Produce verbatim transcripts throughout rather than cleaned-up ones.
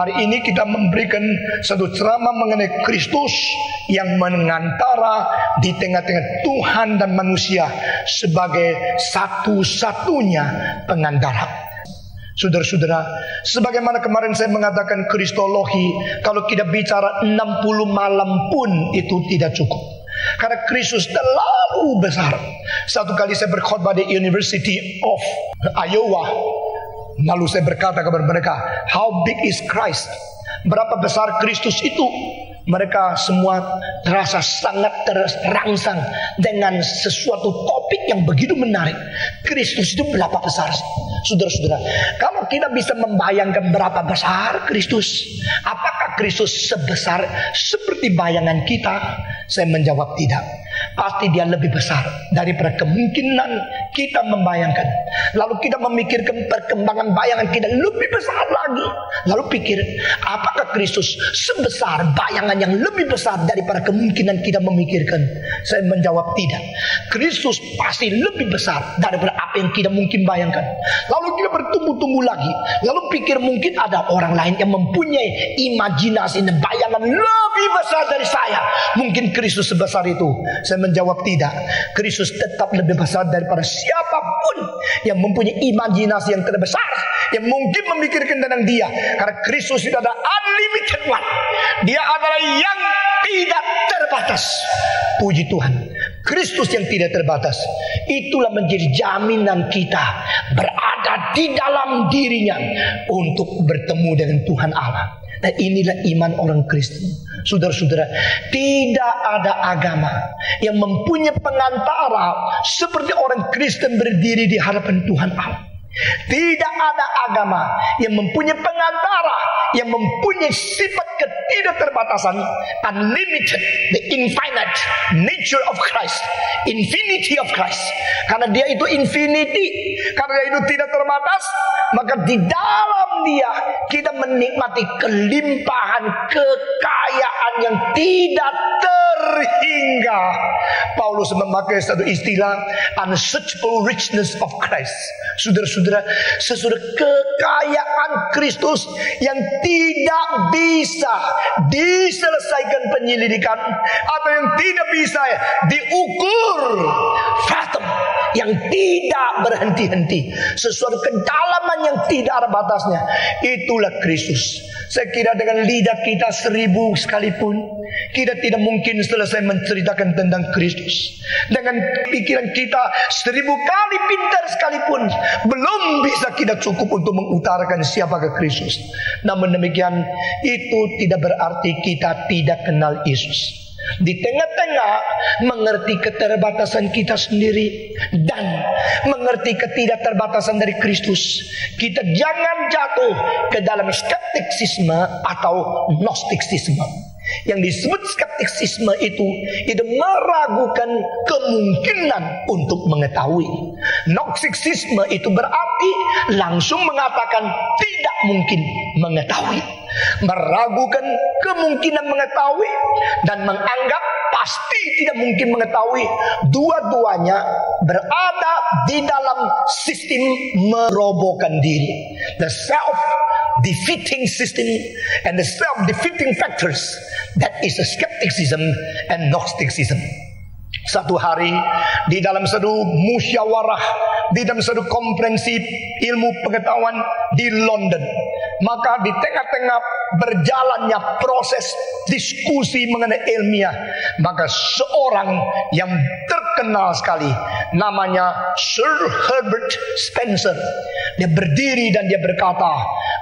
Hari ini kita memberikan satu ceramah mengenai Kristus yang mengantara di tengah-tengah Tuhan dan manusia sebagai satu-satunya pengantara. Saudara-saudara, sebagaimana kemarin saya mengatakan kristologi, kalau kita bicara enam puluh malam pun itu tidak cukup. Karena Kristus terlalu besar. Satu kali saya berkhotbah di University of Iowa, lalu saya berkata kepada mereka, how big is Christ? Berapa besar Kristus itu? Mereka semua terasa sangat terangsang dengan sesuatu topik yang begitu menarik. Kristus itu berapa besar? Saudara-saudara, kalau kita bisa membayangkan berapa besar Kristus, apakah Kristus sebesar seperti bayangan kita? Saya menjawab tidak. Pasti dia lebih besar daripada kemungkinan kita membayangkan. Lalu kita memikirkan perkembangan bayangan kita lebih besar lagi. Lalu pikir, apakah Kristus sebesar bayangan yang lebih besar daripada kemungkinan kita memikirkan? Saya menjawab tidak. Kristus pasti lebih besar daripada apa yang kita mungkin bayangkan. Lalu kita bertumbuh-tumbuh lagi. Lalu pikir mungkin ada orang lain yang mempunyai imajinasi dan bayangan lebih besar dari saya. Mungkin Kristus sebesar itu. Saya menjawab tidak. Kristus tetap lebih besar daripada siapapun yang mempunyai imajinasi yang terbesar, yang mungkin memikirkan tentang dia. Karena Kristus itu adalah unlimited one. Dia adalah yang tidak terbatas. Puji Tuhan, Kristus yang tidak terbatas. Itulah menjadi jaminan kita berada di dalam dirinya untuk bertemu dengan Tuhan Allah. Dan inilah iman orang Kristen. Saudara-saudara, tidak ada agama yang mempunyai pengantara seperti orang Kristen berdiri di hadapan Tuhan Allah. Tidak ada agama yang mempunyai pengantara yang mempunyai sifat ketidakterbatasan, unlimited, the infinite nature of Christ, infinity of Christ. Karena dia itu infinity, karena dia itu tidak terbatas, maka di dalam dia kita menikmati kelimpahan kekayaan yang tidak terhingga. Paulus memakai satu istilah, unsearchable richness of Christ. Saudara-saudara, sesudah kekayaan Kristus yang tidak bisa diselesaikan penyelidikan, atau yang tidak bisa diukur, fathom, yang tidak berhenti-henti, sesuatu kedalaman yang tidak ada batasnya. Itulah Kristus. Saya kira dengan lidah kita seribu sekalipun, kita tidak mungkin selesai menceritakan tentang Kristus. Dengan pikiran kita seribu kali pintar sekalipun, belum bisa kita cukup untuk mengutarakan siapakah Kristus. Namun demikian, itu tidak berarti kita tidak kenal Yesus. Di tengah-tengah mengerti keterbatasan kita sendiri dan mengerti ketidakterbatasan dari Kristus, kita jangan jatuh ke dalam skeptisisme atau gnostisisme. Yang disebut skeptisisme itu itu meragukan kemungkinan untuk mengetahui. Gnostisisme itu berarti langsung mengatakan tidak mungkin mengetahui, meragukan kemungkinan mengetahui, dan menganggap pasti tidak mungkin mengetahui. Dua-duanya berada di dalam sistem merobohkan diri, the self-defeating system and the self-defeating factors. That is a skepticism and gnosticism. Satu hari di dalam satu musyawarah, di dalam satu konferensi ilmu pengetahuan di London, maka di tengah-tengah berjalannya proses diskusi mengenai ilmiah, maka seorang yang terkenal sekali namanya Sir Herbert Spencer, dia berdiri dan dia berkata,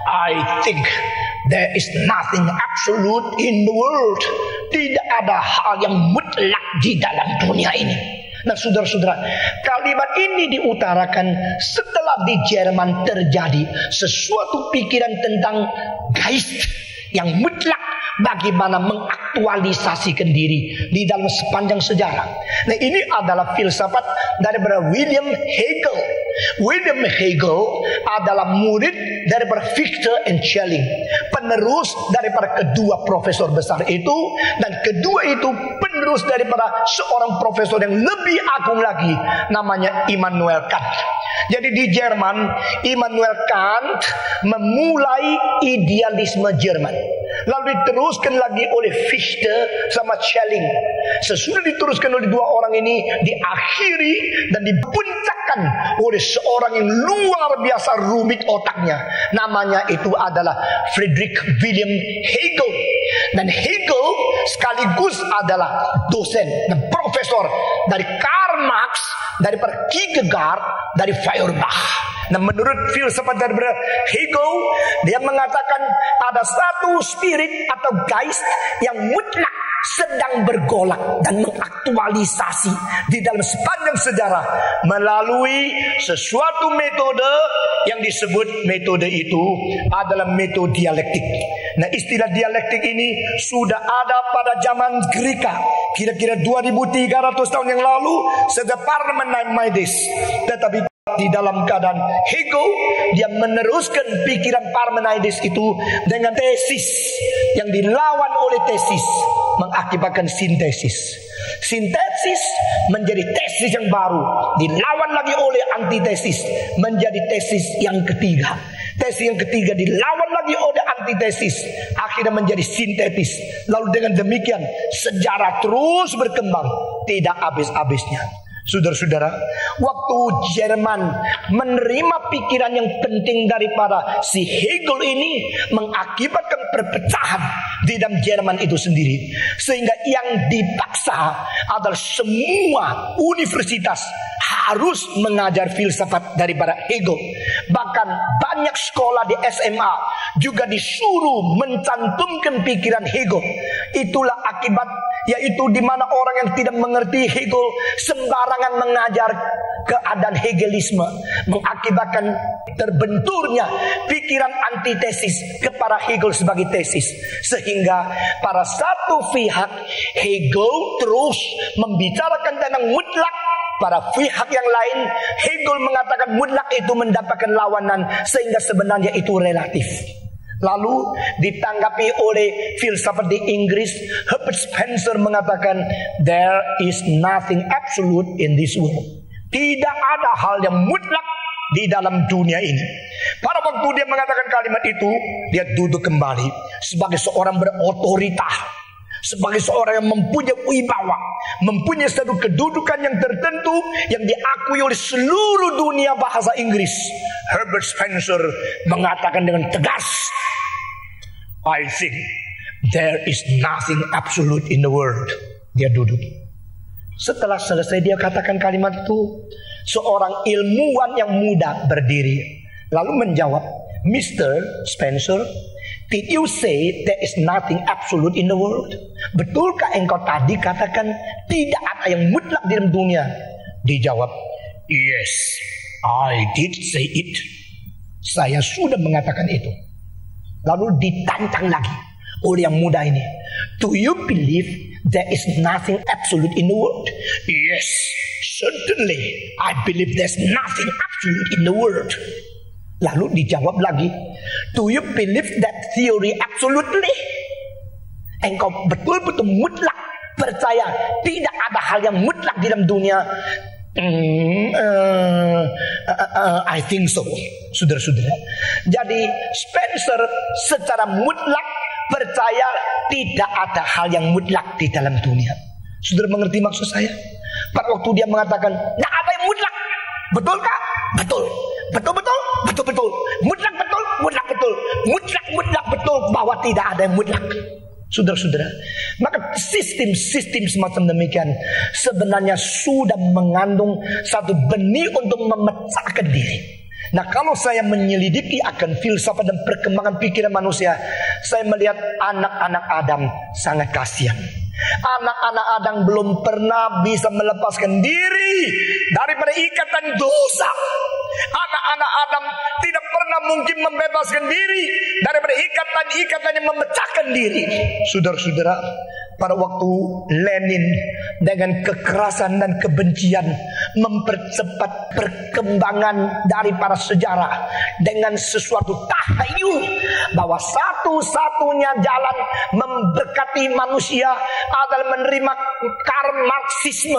I think there is nothing absolute in the world. Tidak ada hal yang mutlak di dalam dunia ini. Nah, saudara-saudara, kalimat ini diutarakan setelah di Jerman terjadi sesuatu pikiran tentang Geist yang mutlak, bagaimana mengaktualisasikan diri di dalam sepanjang sejarah. Nah, ini adalah filsafat daripada William Hegel. William Hegel adalah murid daripada Fichte and Schelling, penerus daripada kedua profesor besar itu, dan kedua itu penerus daripada seorang profesor yang lebih agung lagi, namanya Immanuel Kant. Jadi di Jerman, Immanuel Kant memulai idealisme Jerman. Lalu diteruskan lagi oleh Fichte sama Schelling. Sesudah diteruskan oleh dua orang ini, diakhiri dan dipuncakkan oleh seorang yang luar biasa rumit otaknya. Namanya itu adalah Friedrich Wilhelm Hegel. Dan Hegel sekaligus adalah dosen dan profesor dari Karl Marx, dari Kierkegaard, dari Feuerbach. Nah, menurut filsafat dari Hegel, dia mengatakan ada satu spirit atau geist yang mutlak sedang bergolak dan mengaktualisasi di dalam sepanjang sejarah melalui sesuatu metode yang disebut metode itu adalah metode dialektik. Nah, istilah dialektik ini sudah ada pada zaman Greka, kira-kira dua ribu tiga ratus tahun yang lalu, sejak Parmenides. Tetapi di dalam keadaan Hegel, dia meneruskan pikiran Parmenides itu dengan tesis yang dilawan oleh tesis, mengakibatkan sintesis. Sintesis menjadi tesis yang baru, dilawan lagi oleh antitesis, menjadi tesis yang ketiga. Tesis yang ketiga dilawan lagi oleh antitesis, akhirnya menjadi sintetis. Lalu dengan demikian sejarah terus berkembang, tidak habis-habisnya. Saudara-saudara, waktu Jerman menerima pikiran yang penting daripada si Hegel ini, mengakibatkan perpecahan di dalam Jerman itu sendiri. Sehingga yang dipaksa adalah semua universitas harus mengajar filsafat daripada Hegel. Bahkan banyak sekolah di S M A juga disuruh mencantumkan pikiran Hegel. Itulah akibat, yaitu di mana orang yang tidak mengerti Hegel sembarangan mengajar keadaan Hegelisme, mengakibatkan terbenturnya pikiran antitesis kepada Hegel sebagai tesis. Sehingga pada satu pihak Hegel terus membicarakan tentang mutlak, pada pihak yang lain Hegel mengatakan mutlak itu mendapatkan lawanan, sehingga sebenarnya itu relatif. Lalu ditanggapi oleh filsafat di Inggris, Herbert Spencer mengatakan there is nothing absolute in this world. Tidak ada hal yang mutlak di dalam dunia ini. Pada waktu dia mengatakan kalimat itu, dia duduk kembali sebagai seorang berotoritas, sebagai seorang yang mempunyai wibawa, mempunyai satu kedudukan yang tertentu yang diakui oleh seluruh dunia bahasa Inggris. Herbert Spencer mengatakan dengan tegas, I think there is nothing absolute in the world. Dia duduk. Setelah selesai dia katakan kalimat itu, seorang ilmuwan yang muda berdiri lalu menjawab, Mister Spencer, did you say there is nothing absolute in the world? Betulkah engkau tadi katakan tidak ada yang mutlak di dalam dunia? Dijawab, yes, I did say it. Saya sudah mengatakan itu. Lalu ditantang lagi oleh yang muda ini, do you believe there is nothing absolute in the world? Yes, certainly I believe there's nothing absolute in the world. Lalu dijawab lagi, do you believe that theory absolutely? Engkau betul-betul mutlak percaya tidak ada hal yang mutlak di dalam dunia? Mm, uh, uh, uh, I think so, saudara-saudara. Jadi Spencer secara mutlak percaya tidak ada hal yang mutlak di dalam dunia. Saudara mengerti maksud saya? Pada waktu dia mengatakan tidak ada yang mutlak, betulkah? Betul, betul, betul, betul, betul, mutlak betul, mutlak betul, mutlak mutlak betul bahwa tidak ada yang mutlak. Saudara-saudara, maka sistem-sistem semacam demikian sebenarnya sudah mengandung satu benih untuk memecahkan diri. Nah, kalau saya menyelidiki akan filsafat dan perkembangan pikiran manusia, saya melihat anak-anak Adam sangat kasihan. Anak-anak Adam belum pernah bisa melepaskan diri daripada ikatan dosa. Anak-anak Adam tidak pernah mungkin membebaskan diri daripada ikatan-ikatan yang memecahkan diri. Saudara-saudara, pada waktu Lenin dengan kekerasan dan kebencian mempercepat perkembangan daripada sejarah dengan sesuatu tahayul bahwa satu-satunya jalan memberkati manusia adalah menerima Karl Marxisme,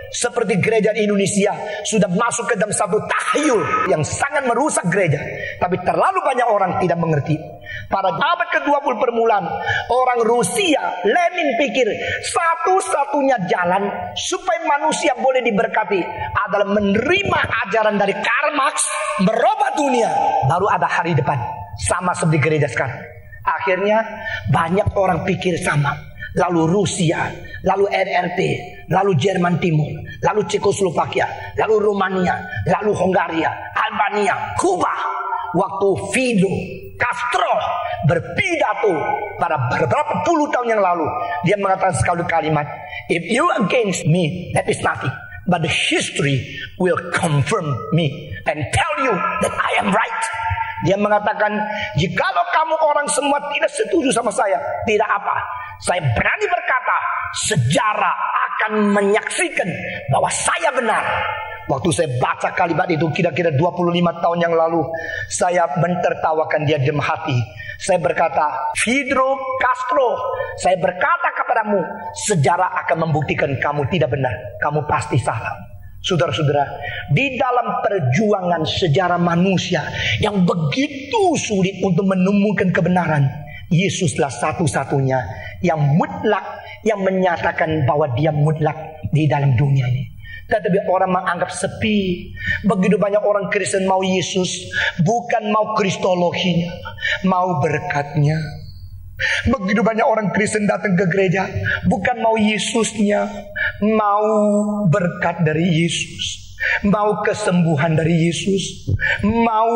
seperti gereja di Indonesia sudah masuk ke dalam satu tahyul yang sangat merusak gereja. Tapi terlalu banyak orang tidak mengerti. Pada abad ke dua puluh permulaan, orang Rusia, Lenin pikir satu-satunya jalan supaya manusia boleh diberkati adalah menerima ajaran dari Karl Marx, merubah dunia, baru ada hari depan. Sama seperti gereja sekarang. Akhirnya banyak orang pikir sama. Lalu Rusia, lalu N R T, lalu Jerman Timur, lalu Cekoslovakia, lalu Rumania, lalu Hongaria, Albania, Kuba. Waktu Fidel Castro berpidato pada beberapa puluh tahun yang lalu, dia mengatakan sekali kalimat, "If you against me, that is nothing. But the history will confirm me and tell you that I am right." Dia mengatakan, jikalau kamu orang semua tidak setuju sama saya, tidak apa. Saya berani berkata, sejarah akan menyaksikan bahwa saya benar. Waktu saya baca kalimat itu kira-kira dua puluh lima tahun yang lalu, saya mentertawakan dia dalam hati. Saya berkata, Fidel Castro, saya berkata kepadamu, sejarah akan membuktikan kamu tidak benar. Kamu pasti salah. Saudara-saudara, di dalam perjuangan sejarah manusia yang begitu sulit untuk menemukan kebenaran, Yesuslah satu-satunya yang mutlak, yang menyatakan bahwa dia mutlak di dalam dunia ini. Tetapi orang menganggap sepi. Begitu banyak orang Kristen mau Yesus, bukan mau kristologinya, mau berkatnya. Begitu banyak orang Kristen datang ke gereja, bukan mau Yesusnya, mau berkat dari Yesus, mau kesembuhan dari Yesus, mau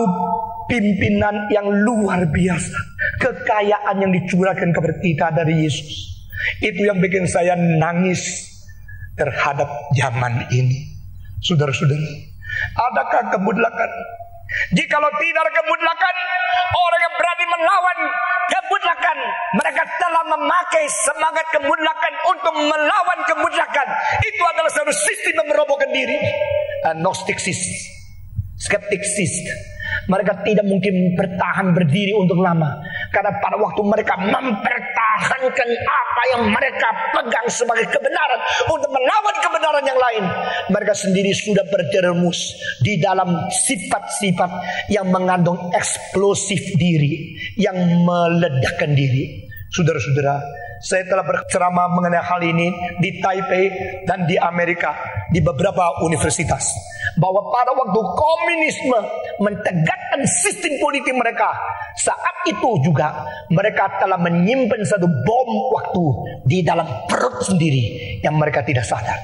pimpinan yang luar biasa, kekayaan yang dicurahkan kepada kita dari Yesus. Itu yang bikin saya nangis terhadap zaman ini. Saudara-saudara, adakah kemutlakan? Jikalau tidak ada kemutlakan, orang yang berani melawan kemutlakan, mereka telah memakai semangat kemutlakan untuk melawan kemutlakan. Itu adalah satu sistem yang merobohkan diri. Agnostiksis, skeptiksis. Mereka tidak mungkin bertahan berdiri untuk lama, karena pada waktu mereka mempertahankan apa yang mereka pegang sebagai kebenaran untuk melawan kebenaran yang lain, mereka sendiri sudah berjerumus di dalam sifat-sifat yang mengandung eksplosif diri, yang meledakkan diri. Saudara-saudara, saya telah berceramah mengenai hal ini di Taipei dan di Amerika, di beberapa universitas, bahwa pada waktu komunisme menegakkan sistem politik mereka, saat itu juga mereka telah menyimpan satu bom waktu di dalam perut sendiri yang mereka tidak sadar.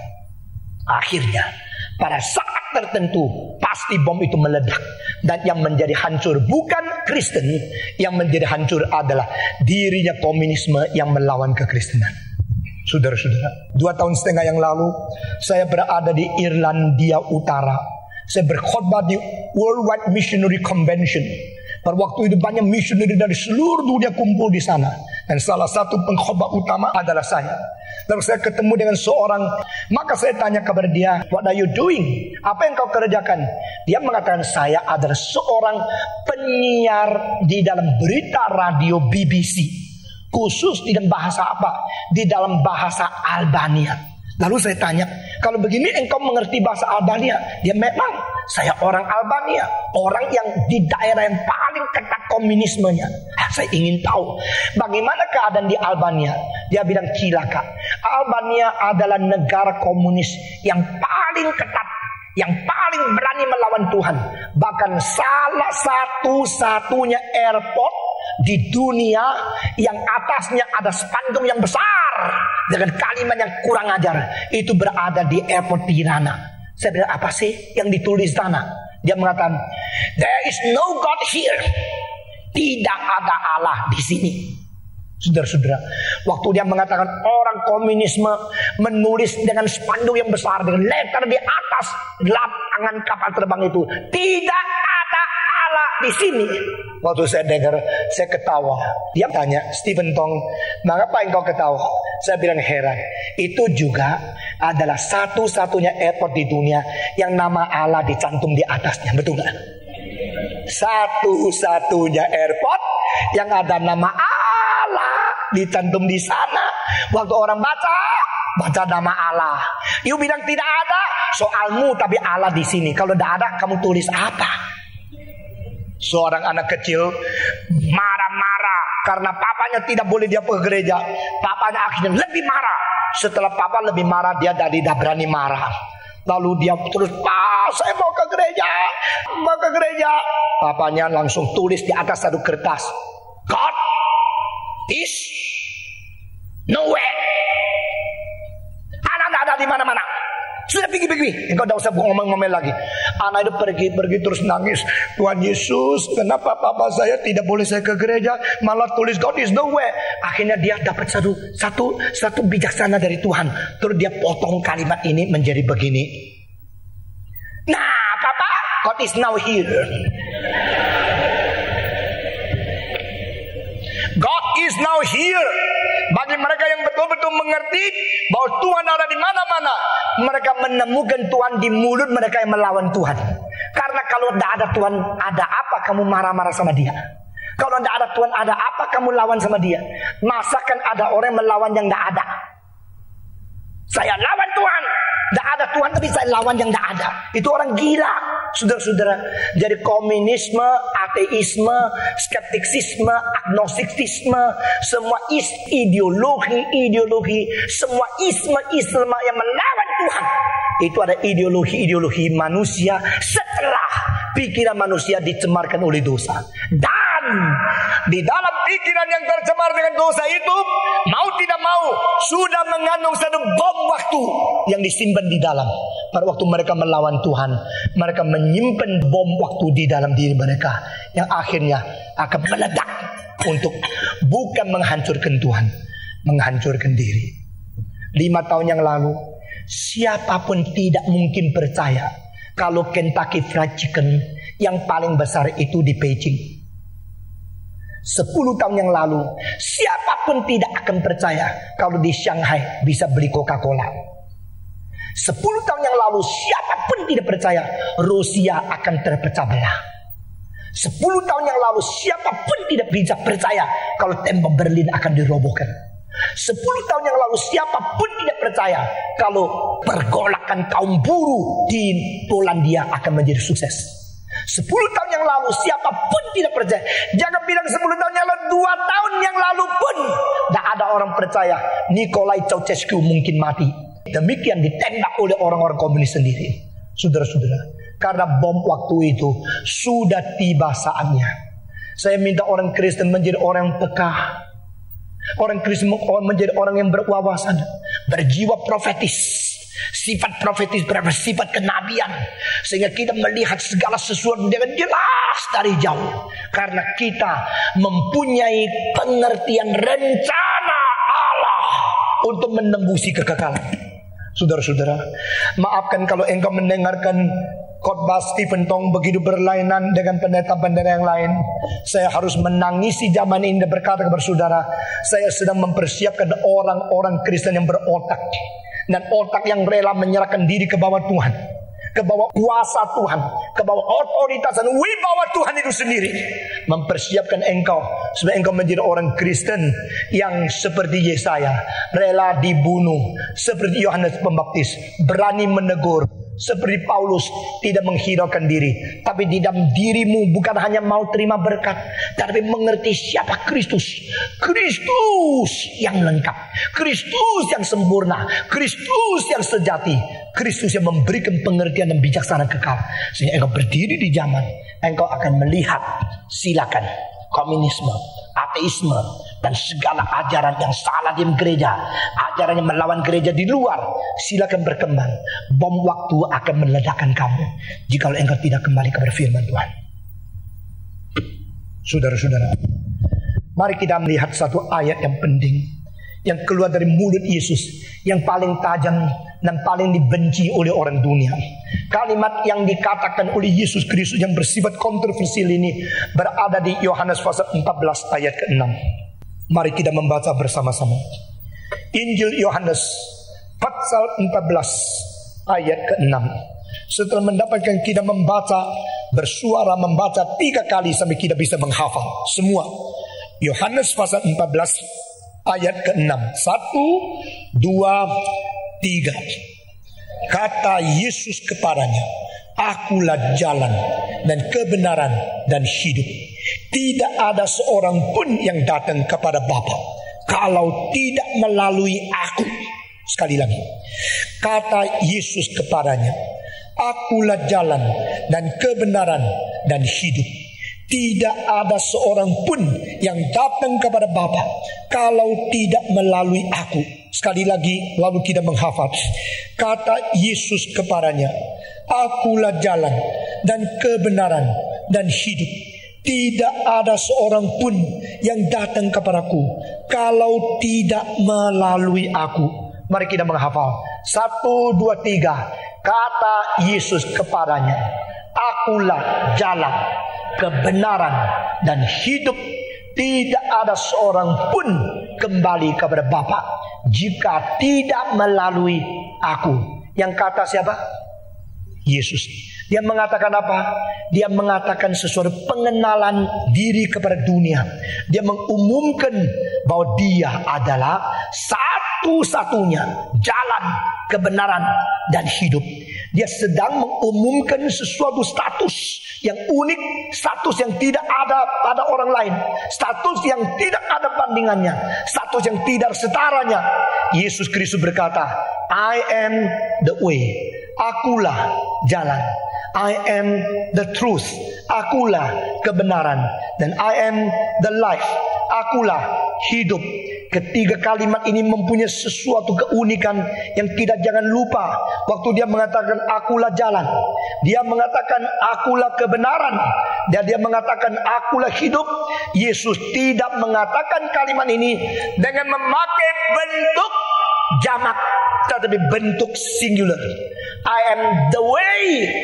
Akhirnya pada saat tertentu pasti bom itu meledak, dan yang menjadi hancur bukan Kristen, yang menjadi hancur adalah dirinya komunisme yang melawan kekristenan. Saudara-saudara, dua tahun setengah yang lalu saya berada di Irlandia Utara. Saya berkhotbah di Worldwide Missionary Convention. Pada waktu itu banyak missionary dari seluruh dunia kumpul di sana, dan salah satu pengkhotbah utama adalah saya. Lalu saya ketemu dengan seorang, maka saya tanya kepada dia, "What are you doing? Apa yang kau kerjakan?" Dia mengatakan, "Saya adalah seorang penyiar di dalam berita radio B B C, khusus di dalam bahasa apa? Di dalam bahasa Albania." Lalu saya tanya, "Kalau begini engkau mengerti bahasa Albania?" Dia, "Memang saya orang Albania, orang yang di daerah yang paling ketat komunismenya." Saya ingin tahu bagaimana keadaan di Albania. Dia bilang, "Cilaka. Albania adalah negara komunis yang paling ketat, yang paling berani melawan Tuhan. Bahkan salah satu-satunya airport di dunia yang atasnya ada spanduk yang besar dengan kalimat yang kurang ajar, itu berada di airport Tirana." Saya bilang, "Apa sih yang ditulis sana?" Dia mengatakan, "There is no God here." Tidak ada Allah di sini. Saudara-saudara, waktu dia mengatakan orang komunisme menulis dengan spanduk yang besar, dengan letter di atas lapangan kapal terbang itu, "Tidak ada Allah di sini." Waktu saya dengar, saya ketawa. Dia tanya, "Stephen Tong, mengapa engkau ketawa?" Saya bilang, "Heran. Itu juga adalah satu-satunya airport di dunia yang nama Allah dicantum di atasnya, betul nggak? Satu-satunya airport yang ada nama Allah dicantum di sana. Waktu orang baca, baca nama Allah. You bilang tidak ada, soalmu, tapi Allah di sini. Kalau tidak ada, kamu tulis apa? Seorang anak kecil marah-marah karena papanya tidak boleh dia pergi gereja. Papanya akhirnya lebih marah. Setelah papa lebih marah, dia tidak berani marah. Lalu dia terus, "Pak, saya mau ke gereja, mau ke gereja." Papanya langsung tulis di atas satu kertas, "God is nowhere." Anak ada di mana-mana. Sudah pergi-pergi, engkau tidak usah ngomong-ngomong lagi. Anak itu pergi-pergi terus nangis. "Tuhan Yesus, kenapa papa saya tidak boleh saya ke gereja, malah tulis God is nowhere?" Akhirnya dia dapat satu satu satu bijaksana dari Tuhan. Terus dia potong kalimat ini menjadi begini. "Nah, papa, God is now here. God is now here." Bagi mereka yang betul-betul mengerti bahwa Tuhan ada di mana-mana, mereka menemukan Tuhan di mulut mereka yang melawan Tuhan. Karena kalau tidak ada Tuhan, ada apa kamu marah-marah sama dia? Kalau tidak ada Tuhan, ada apa kamu lawan sama dia? Masakan ada orang yang melawan yang tidak ada? Saya lawan Tuhan, tidak ada Tuhan, tapi saya lawan yang tidak ada. Itu orang gila, saudara-saudara. Jadi komunisme, ateisme, skeptisisme, agnostisisme, semua is ideologi-ideologi, semua isme-isme yang melawan Tuhan, itu ada ideologi-ideologi manusia setelah pikiran manusia dicemarkan oleh dosa. Dan di dalam pikiran yang tercemar dengan dosa itu, mau tidak mau, sudah mengandung satu bom waktu yang disimpan di dalam. Pada waktu mereka melawan Tuhan, mereka menyimpan bom waktu di dalam diri mereka, yang akhirnya akan meledak untuk bukan menghancurkan Tuhan, menghancurkan diri. Lima tahun yang lalu, siapapun tidak mungkin percaya kalau Kentucky Fried Chicken yang paling besar itu di Beijing. Sepuluh tahun yang lalu, siapapun tidak akan percaya kalau di Shanghai bisa beli Coca-Cola. Sepuluh tahun yang lalu, siapapun tidak percaya Rusia akan terpecah belah. Sepuluh tahun yang lalu, siapapun tidak bisa percaya kalau tembok Berlin akan dirobohkan. Sepuluh tahun yang lalu, siapapun tidak percaya kalau pergolakan kaum buruh di Polandia akan menjadi sukses. Sepuluh tahun yang lalu, siapapun tidak percaya. Jangan bilang sepuluh tahun yang lalu, dua tahun yang lalu pun tidak ada orang percaya Nikolai Ceausescu mungkin mati. Demikian ditembak oleh orang-orang komunis sendiri. Saudara-saudara, karena bom waktu itu sudah tiba saatnya. Saya minta orang Kristen menjadi orang yang peka. Orang Kristen menjadi orang yang berwawasan, berjiwa profetis. Sifat profetis, sifat kenabian, sehingga kita melihat segala sesuatu dengan jelas dari jauh. Karena kita mempunyai pengertian rencana Allah untuk menembusi kekekalan. Saudara-saudara, maafkan kalau engkau mendengarkan khotbah Stephen Tong begitu berlainan dengan pendeta-pendeta yang lain. Saya harus menangisi zaman ini dan berkata kepada saudara, saya sedang mempersiapkan orang-orang Kristen yang berotak dan otak yang rela menyerahkan diri ke bawah Tuhan, ke bawah kuasa Tuhan, ke bawah otoritas dan wibawa Tuhan itu sendiri. Mempersiapkan engkau supaya engkau menjadi orang Kristen yang seperti Yesaya, rela dibunuh seperti Yohanes Pembaptis, berani menegur seperti Paulus, tidak menghiraukan diri, tapi di dalam dirimu bukan hanya mau terima berkat, tapi mengerti siapa Kristus. Kristus yang lengkap, Kristus yang sempurna, Kristus yang sejati, Kristus yang memberikan pengertian dan bijaksana kekal. Sehingga engkau berdiri di zaman, engkau akan melihat, silakan, komunisme, ateisme, dan segala ajaran yang salah di gereja, ajaran yang melawan gereja di luar, silakan berkembang. Bom waktu akan meledakkan kamu jika engkau tidak kembali kepada firman Tuhan. Saudara-saudara, mari kita melihat satu ayat yang penting yang keluar dari mulut Yesus, yang paling tajam dan paling dibenci oleh orang dunia. Kalimat yang dikatakan oleh Yesus Kristus yang bersifat kontroversial ini berada di Yohanes pasal empat belas ayat ke enam. Mari kita membaca bersama-sama. Injil Yohanes pasal empat belas ayat ke enam. Setelah mendapatkan kita membaca, bersuara membaca tiga kali sampai kita bisa menghafal semua. Yohanes pasal empat belas ayat ke enam. Satu, dua, tiga. Kata Yesus kepadanya, "Akulah jalan dan kebenaran dan hidup. Tidak ada seorang pun yang datang kepada Bapa kalau tidak melalui aku." Sekali lagi. Kata Yesus kepadanya, "Akulah jalan dan kebenaran dan hidup. Tidak ada seorang pun yang datang kepada Bapa kalau tidak melalui aku." Sekali lagi, lalu kita menghafal. Kata Yesus kepadanya, "Akulah jalan dan kebenaran dan hidup. Tidak ada seorang pun yang datang kepadaku kalau tidak melalui aku." Mari kita menghafal. Satu, dua, tiga. Kata Yesus kepadanya, "Akulah jalan, kebenaran, dan hidup. Tidak ada seorang pun kembali kepada Bapa jika tidak melalui aku." Yang kata siapa? Yesus. Dia mengatakan apa? Dia mengatakan sesuatu pengenalan diri kepada dunia. Dia mengumumkan bahwa dia adalah satu-satunya jalan, kebenaran, dan hidup. Dia sedang mengumumkan sesuatu status yang unik, status yang tidak ada pada orang lain, status yang tidak ada bandingannya, status yang tidak setaranya. Yesus Kristus berkata, "I am the way." Akulah jalan. I am the truth. Akulah kebenaran. Dan I am the life. Akulah hidup. Ketiga kalimat ini mempunyai sesuatu keunikan yang tidak jangan lupa. Waktu dia mengatakan akulah jalan, dia mengatakan akulah kebenaran, dan dia mengatakan akulah hidup. Yesus tidak mengatakan kalimat ini dengan memakai bentuk jamak, tetapi bentuk singular. I am the way,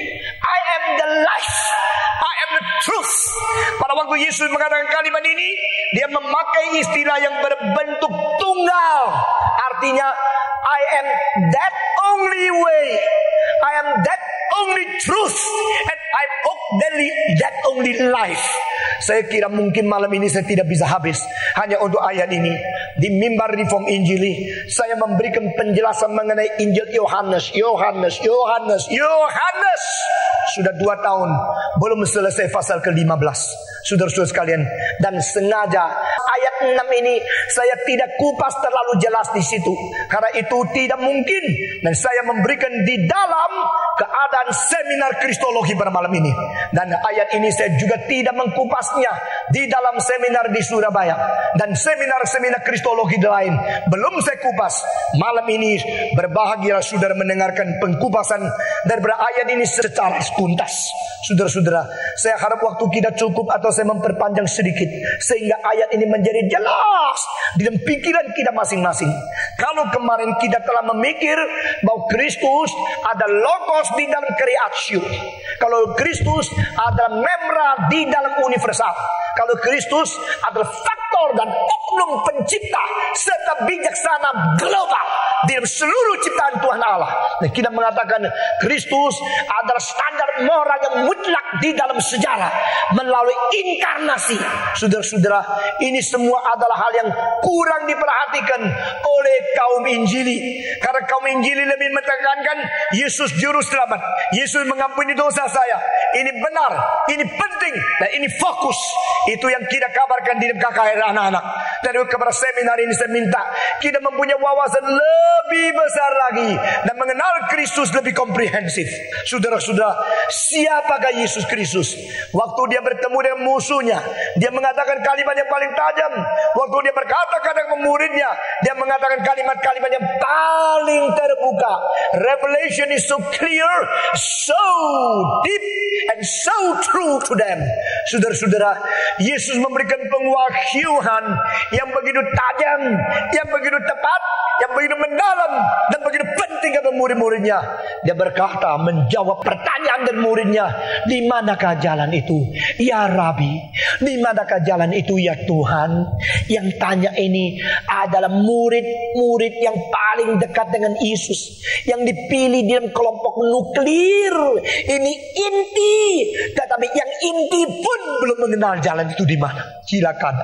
I am the life, I am the truth. Pada waktu Yesus mengatakan kalimat ini, dia memakai istilah yang berbentuk tunggal. Artinya, I am that only way, I am that only truth, and I am only that only life. Saya kira mungkin malam ini saya tidak bisa habis hanya untuk ayat ini. Di mimbar Reform Injili, saya memberikan penjelasan mengenai Injil Yohanes, Yohanes, Yohanes, Yohanes. Sudah dua tahun belum selesai pasal ke lima belas. Saudara-saudara sekalian, dan sengaja ayat enam ini saya tidak kupas terlalu jelas di situ, karena itu tidak mungkin, dan saya memberikan di dalam keadaan seminar Kristologi pada malam ini. Dan ayat ini saya juga tidak mengkupasnya di dalam seminar di Surabaya dan seminar-seminar Kristologi lain belum saya kupas. Malam ini berbahagia saudara mendengarkan pengkupasan daripada ayat ini secara tuntas. Saudara-saudara, saya harap waktu kita cukup atau saya memperpanjang sedikit sehingga ayat ini menjadi jelas di dalam pikiran kita masing-masing. Kalau kemarin kita telah memikir bahwa Kristus ada logos di dalam kreatio, kalau Kristus adalah memra di dalam universal, kalau Kristus adalah faktor dan oknum pencipta serta bijaksana global di dalam seluruh ciptaan Tuhan Allah, dan kita mengatakan Kristus adalah standar moral yang mutlak di dalam sejarah melalui inkarnasi. Saudara-saudara, ini semua adalah hal yang kurang diperhatikan oleh kaum Injili, karena kaum Injili lebih menekankan Yesus juru selamat, Yesus mengampuni dosa saya. Ini benar, ini penting, dan ini fokus. Itu yang kita kabarkan di dalam K K R anak-anak. Dan kepada seminar ini saya minta kita mempunyai wawasan lebih besar lagi dan mengenal Kristus lebih komprehensif. Saudara-saudara, siapakah Yesus Kristus? Waktu dia bertemu dengan musuhnya, dia mengatakan kalimat yang paling tajam. Waktu dia berkata kepada muridnya, dia mengatakan kalimat-kalimat yang paling terbuka. Revelation is so clear, so deep, and so true to them. Saudara-saudara, Yesus memberikan pengwahyuan yang begitu tajam, yang begitu tepat, yang begitu mendalam, dan begitu penting kepada murid-muridnya. Dia berkata, menjawab pertanyaan dari muridnya, di manakah jalan itu? Ya Rabi, di manakah jalan itu ya Tuhan? Yang tanya ini adalah murid-murid yang paling dekat dengan Yesus, yang dipilih di dalam kelompok nuklir. Ini inti, tetapi yang inti pun belum mengenal jalan itu di mana. Silakan.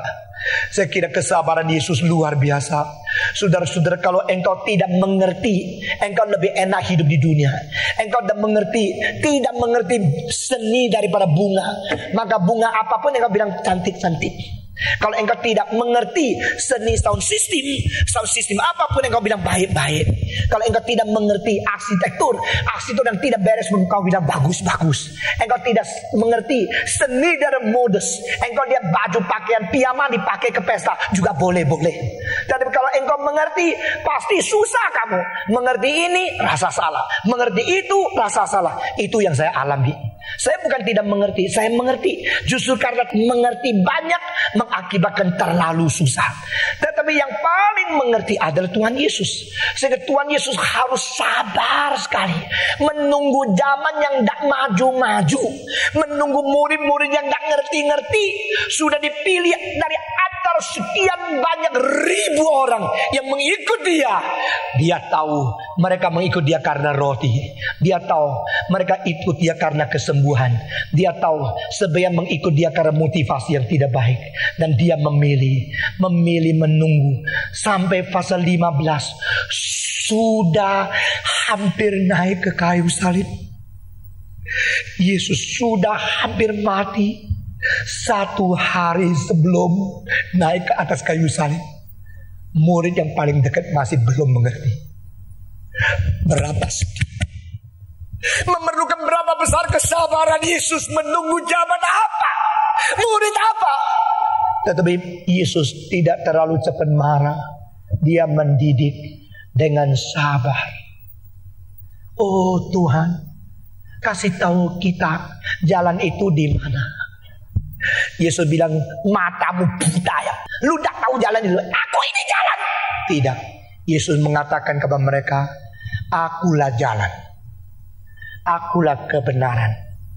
Saya kira kesabaran Yesus luar biasa. Saudara-saudara, kalau engkau tidak mengerti, engkau lebih enak hidup di dunia. Engkau tidak mengerti, tidak mengerti seni daripada bunga, maka bunga apapun engkau bilang cantik-cantik. Kalau engkau tidak mengerti seni sound system, sound system apapun engkau bilang baik-baik. Kalau engkau tidak mengerti arsitektur, arsitektur yang tidak beres engkau bilang bagus-bagus. Engkau tidak mengerti seni dari modus, engkau lihat baju pakaian piyama dipakai ke pesta juga boleh-boleh. Tapi kalau engkau mengerti, pasti susah kamu. Mengerti ini rasa salah, mengerti itu rasa salah. Itu yang saya alami. Saya bukan tidak mengerti, saya mengerti. Justru karena mengerti banyak mengakibatkan terlalu susah. Tetapi yang paling mengerti adalah Tuhan Yesus. Sehingga Tuhan Yesus harus sabar sekali menunggu zaman yang tidak maju-maju, menunggu murid-murid yang tidak ngerti-ngerti. Sudah dipilih dari antara sekian banyak ribu orang yang mengikut dia. Dia tahu mereka mengikut dia karena roti. Dia tahu mereka ikut dia karena kesembuhan. Dia tahu sebenarnya mengikut dia karena motivasi yang tidak baik. Dan dia memilih, memilih menunggu sampai pasal lima belas. Sudah hampir naik ke kayu salib. Yesus sudah hampir mati. Satu hari sebelum naik ke atas kayu salib, murid yang paling dekat masih belum mengerti. Berapa sedih, memerlukan berapa besar kesabaran Yesus menunggu zaman apa, murid apa. Tetapi Yesus tidak terlalu cepat marah. Dia mendidik dengan sabar. Oh Tuhan, kasih tahu kita jalan itu di mana. Yesus bilang, matamu buta ya, lu tak tahu jalan itu. Aku ini jalan. Tidak. Yesus mengatakan kepada mereka, akulah jalan, akulah kebenaran,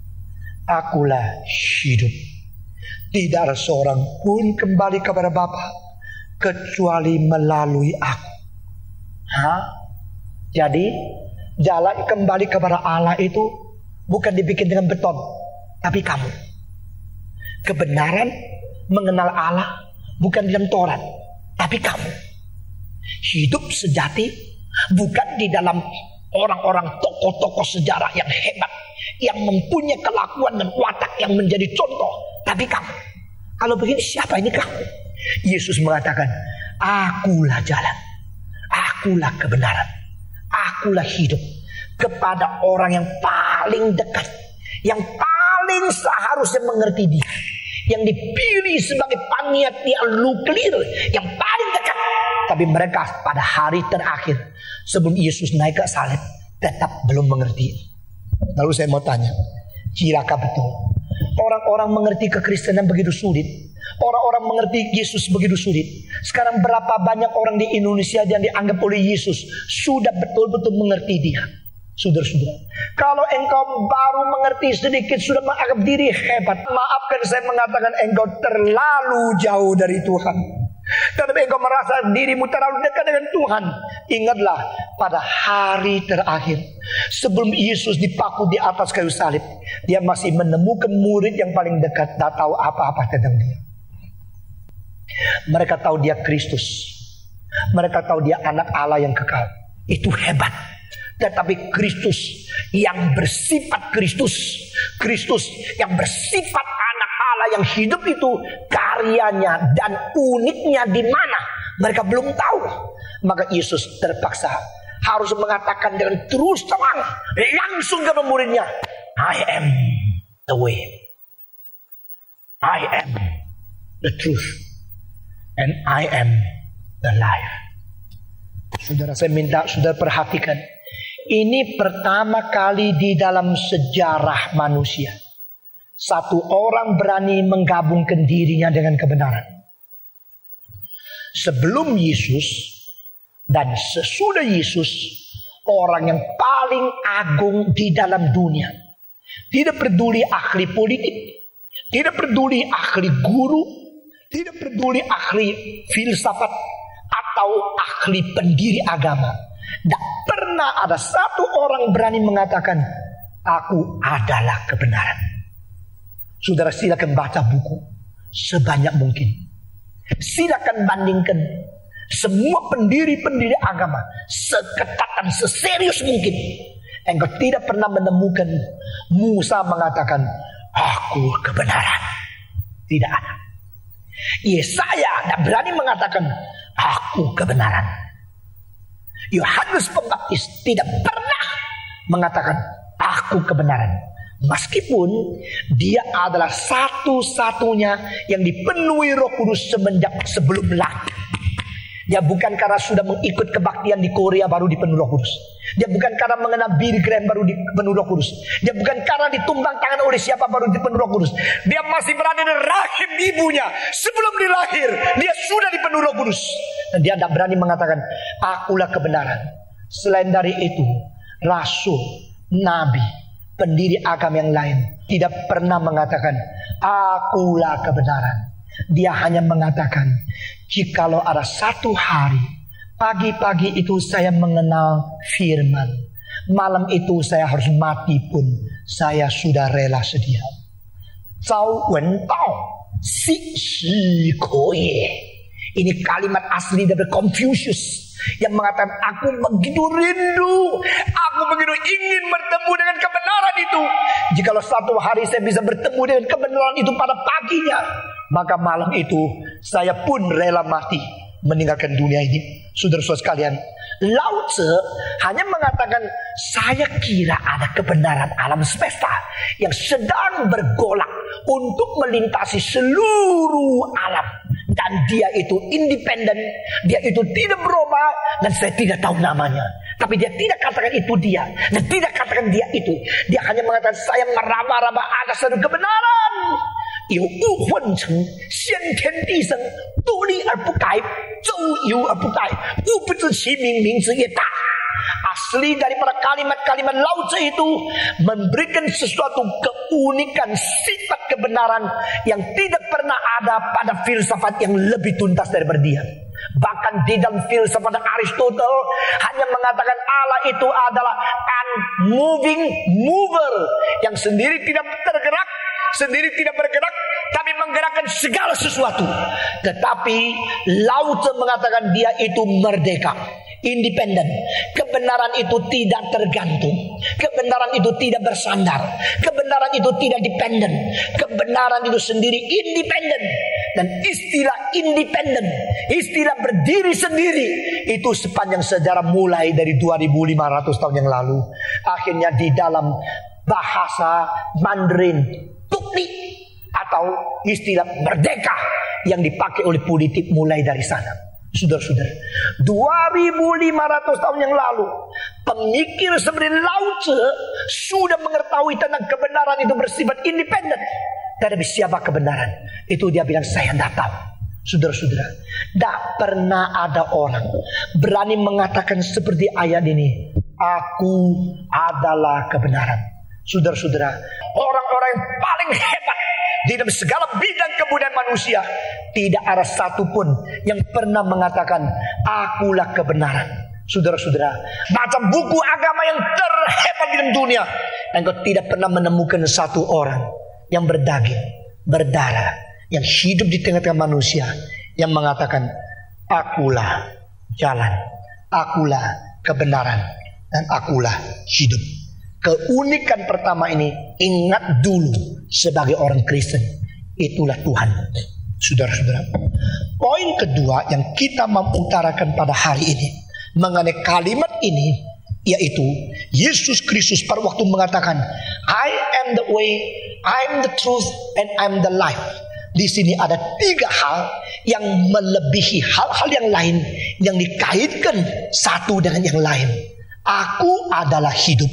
akulah hidup. Tidak ada seorang pun kembali kepada Bapa kecuali melalui aku. Hah? Jadi jalan kembali kepada Allah itu bukan dibikin dengan beton, tapi kamu. Kebenaran mengenal Allah bukan di dalam Taurat, tapi kamu. Hidup sejati bukan di dalam orang-orang tokoh-tokoh sejarah yang hebat, yang mempunyai kelakuan dan watak yang menjadi contoh, tapi kamu. Kalau begini, siapa ini kamu? Yesus mengatakan, akulah jalan, akulah kebenaran, akulah hidup. Kepada orang yang paling dekat, yang paling seharusnya mengerti dia, yang dipilih sebagai panitia nuklir yang paling dekat. Tapi mereka pada hari terakhir sebelum Yesus naik ke salib tetap belum mengerti. Lalu saya mau tanya, cilaka betul orang-orang mengerti kekristenan begitu sulit, orang-orang mengerti Yesus begitu sulit. Sekarang berapa banyak orang di Indonesia yang dianggap oleh Yesus sudah betul-betul mengerti dia. Saudara-saudara, kalau engkau baru mengerti sedikit sudah menganggap diri hebat, maafkan saya mengatakan engkau terlalu jauh dari Tuhan. Tetapi engkau merasa dirimu terlalu dekat dengan Tuhan. Ingatlah, pada hari terakhir sebelum Yesus dipaku di atas kayu salib, dia masih menemukan murid yang paling dekat, tak tahu apa-apa tentang dia. Mereka tahu dia Kristus, mereka tahu dia anak Allah yang kekal. Itu hebat. Tetapi Kristus yang bersifat Kristus, Kristus yang bersifat anak Allah yang hidup itu, karyanya dan uniknya di mana mereka belum tahu. Maka Yesus terpaksa harus mengatakan dengan terus terang langsung ke muridnya, I am the way, I am the truth, and I am the life. Saudara, saya minta saudara perhatikan, ini pertama kali di dalam sejarah manusia satu orang berani menggabungkan dirinya dengan kebenaran. Sebelum Yesus dan sesudah Yesus, orang yang paling agung di dalam dunia. Tidak peduli ahli politik, tidak peduli ahli guru, tidak peduli ahli filsafat atau ahli pendiri agama. Tidak pernah ada satu orang berani mengatakan, aku adalah kebenaran. Saudara silakan baca buku sebanyak mungkin. Silakan bandingkan semua pendiri-pendiri agama seketat dan seserius mungkin. Engkau tidak pernah menemukan Musa mengatakan, aku kebenaran. Tidak ada. Yesaya tidak berani mengatakan, aku kebenaran. Yohanes Pembaptis tidak pernah mengatakan, aku kebenaran. Meskipun dia adalah satu-satunya yang dipenuhi Roh Kudus semenjak sebelum lahir. Dia bukan karena sudah mengikut kebaktian di Korea baru dipenuhi Roh Kudus. Dia bukan karena mengenal Billy Graham baru dipenuhi Roh Kudus. Dia bukan karena ditumbang tangan oleh siapa baru dipenuhi Roh Kudus. Dia masih berada di rahim ibunya. Sebelum dilahir, dia sudah dipenuhi Roh Kudus. Dan dia tidak berani mengatakan, akulah kebenaran. Selain dari itu, rasul, nabi, pendiri agama yang lain tidak pernah mengatakan, akulah kebenaran. Dia hanya mengatakan, jikalau ada satu hari, pagi-pagi itu saya mengenal firman, malam itu saya harus mati pun, saya sudah rela sedia. Zhao wen dao, xi shi ko ye. Ini kalimat asli dari Confucius yang mengatakan, aku begitu rindu, aku begitu ingin bertemu dengan kebenaran itu. Jikalau satu hari saya bisa bertemu dengan kebenaran itu pada paginya, maka malam itu saya pun rela mati meninggalkan dunia ini. Saudara-saudara sekalian, Lao Tzu hanya mengatakan, saya kira ada kebenaran alam semesta yang sedang bergolak untuk melintasi seluruh alam. Dan dia itu independen, dia itu tidak berubah, dan saya tidak tahu namanya. Tapi dia tidak katakan itu dia, dan tidak katakan dia itu. Dia hanya mengatakan, saya meraba-raba ada satu kebenaran. Yu wu hun cheng, xian tian di seng, du li er bu gai, zhou yu er bu gai, wu bu zi qi ming, ming zi ye da. Asli daripada kalimat-kalimat Lao Tzu itu memberikan sesuatu keunikan, sifat kebenaran yang tidak pernah ada pada filsafat yang lebih tuntas daripada dia. Bahkan di dalam filsafat Aristotle hanya mengatakan Allah itu adalah unmoving mover yang sendiri tidak tergerak, sendiri tidak bergerak, tapi menggerakkan segala sesuatu. Tetapi Lao Tzu mengatakan dia itu merdeka, independen. Kebenaran itu tidak tergantung. Kebenaran itu tidak bersandar. Kebenaran itu tidak dependen. Kebenaran itu sendiri independen. Dan istilah independen, istilah berdiri sendiri, itu sepanjang sejarah mulai dari dua ribu lima ratus tahun yang lalu. Akhirnya di dalam bahasa Mandarin, tukni atau istilah merdeka yang dipakai oleh politik mulai dari sana. Saudara-saudara, dua ribu lima ratus tahun yang lalu, pemikir seperti Lao Tzu sudah mengetahui tentang kebenaran itu bersifat independen. Tapi siapa kebenaran? Itu dia bilang, saya tidak tahu. Saudara-saudara, tidak pernah ada orang berani mengatakan seperti ayat ini, aku adalah kebenaran. Saudara-saudara, orang-orang yang paling hebat di dalam segala bidang kebudayaan manusia, tidak ada satupun yang pernah mengatakan, akulah kebenaran. Saudara-saudara, baca buku agama yang terhebat di dalam dunia, engkau tidak pernah menemukan satu orang yang berdaging, berdarah, yang hidup di tengah-tengah manusia, yang mengatakan, akulah jalan, akulah kebenaran, dan akulah hidup. Keunikan pertama ini, ingat dulu sebagai orang Kristen, itulah Tuhan. Saudara-saudara, poin kedua yang kita mau utarakan pada hari ini mengenai kalimat ini, yaitu Yesus Kristus pada waktu mengatakan, I am the way, I am the truth, and I am the life. Di sini ada tiga hal yang melebihi hal-hal yang lain, yang dikaitkan satu dengan yang lain. Aku adalah hidup,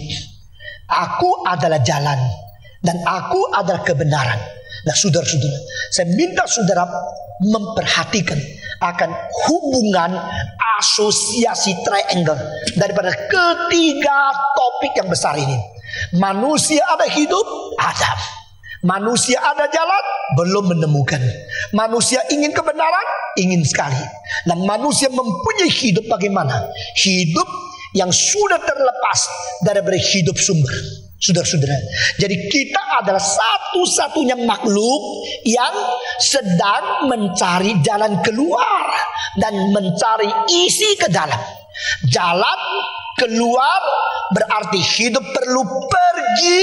aku adalah jalan, dan aku adalah kebenaran. Nah, saudara-saudara, saya minta saudara memperhatikan akan hubungan asosiasi triangle daripada ketiga topik yang besar ini. Manusia ada hidup, ada. Manusia ada jalan, belum menemukan. Manusia ingin kebenaran, ingin sekali. Dan manusia mempunyai hidup bagaimana? Hidup yang sudah terlepas daripada hidup sumber. Saudara-saudara, jadi kita adalah satu-satunya makhluk yang sedang mencari jalan keluar dan mencari isi ke dalam. Jalan keluar berarti hidup perlu pergi.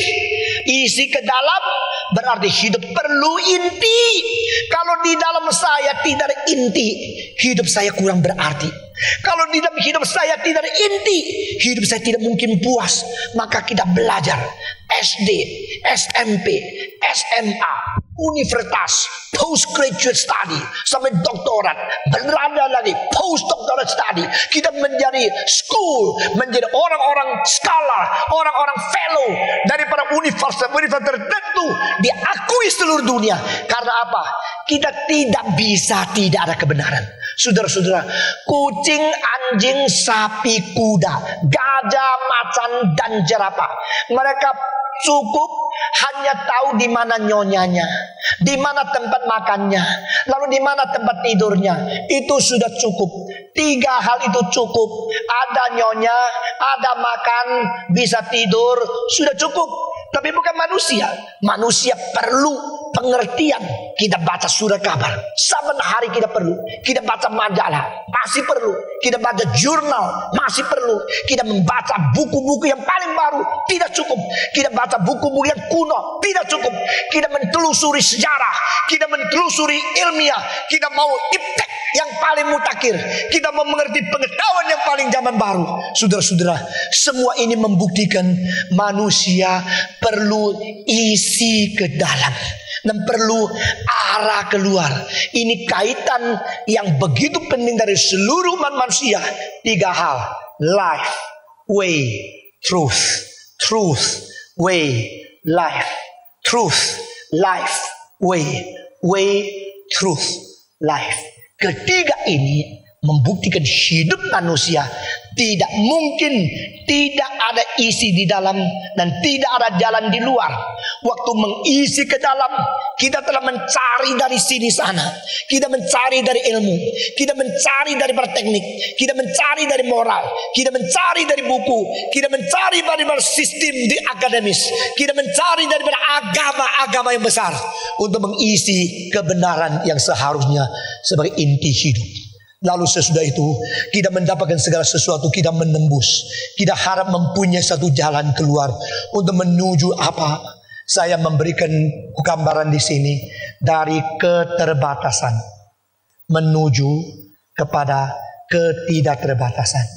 Isi ke dalam berarti hidup perlu inti. Kalau di dalam saya tidak ada inti, hidup saya kurang berarti. Kalau di dalam hidup saya tidak ada inti, hidup saya tidak mungkin puas. Maka kita belajar S D, S M P, S M A, universitas, postgraduate study, sampai doktorat, berada lagi postdoctorate study. Kita menjadi school, menjadi orang-orang scholar, orang-orang fellow daripada universitas-universitas tertentu, diakui seluruh dunia. Karena apa? Kita tidak bisa tidak ada kebenaran. Saudara-saudara, kucing, anjing, sapi, kuda, gajah, macan, dan jerapah, mereka cukup hanya tahu di mana nyonyanya, di mana tempat makannya, lalu di mana tempat tidurnya. Itu sudah cukup. Tiga hal itu cukup. Ada nyonya, ada makan, bisa tidur, sudah cukup. Tapi bukan manusia. Manusia perlu pengertian. Kita baca surat kabar, saban hari kita perlu. Kita baca majalah, masih perlu. Kita baca jurnal, masih perlu. Kita membaca buku-buku yang paling baru, tidak cukup. Kita baca buku-buku yang kuno, tidak cukup. Kita menelusuri sejarah, kita menelusuri ilmiah. Kita mau iptek yang paling mutakhir. Kita mau mengerti pengetahuan yang paling zaman baru. Saudara-saudara, semua ini membuktikan manusia perlu isi ke dalam dan perlu arah keluar. Ini kaitan yang begitu penting dari seluruh umat manusia. Tiga hal: life, way, truth. Truth, way, life. Truth, life, way. Way, truth, life. Ketiga ini membuktikan hidup manusia tidak mungkin tidak ada isi di dalam dan tidak ada jalan di luar. Waktu mengisi ke dalam, kita telah mencari dari sini sana. Kita mencari dari ilmu, kita mencari dari teknik, kita mencari dari moral, kita mencari dari buku, kita mencari dari sistem di akademis, kita mencari dari agama-agama yang besar untuk mengisi kebenaran yang seharusnya sebagai inti hidup. Lalu sesudah itu kita mendapatkan segala sesuatu, kita menembus. Kita harap mempunyai satu jalan keluar untuk menuju apa? Saya memberikan gambaran di sini dari keterbatasan menuju kepada ketidakterbatasan.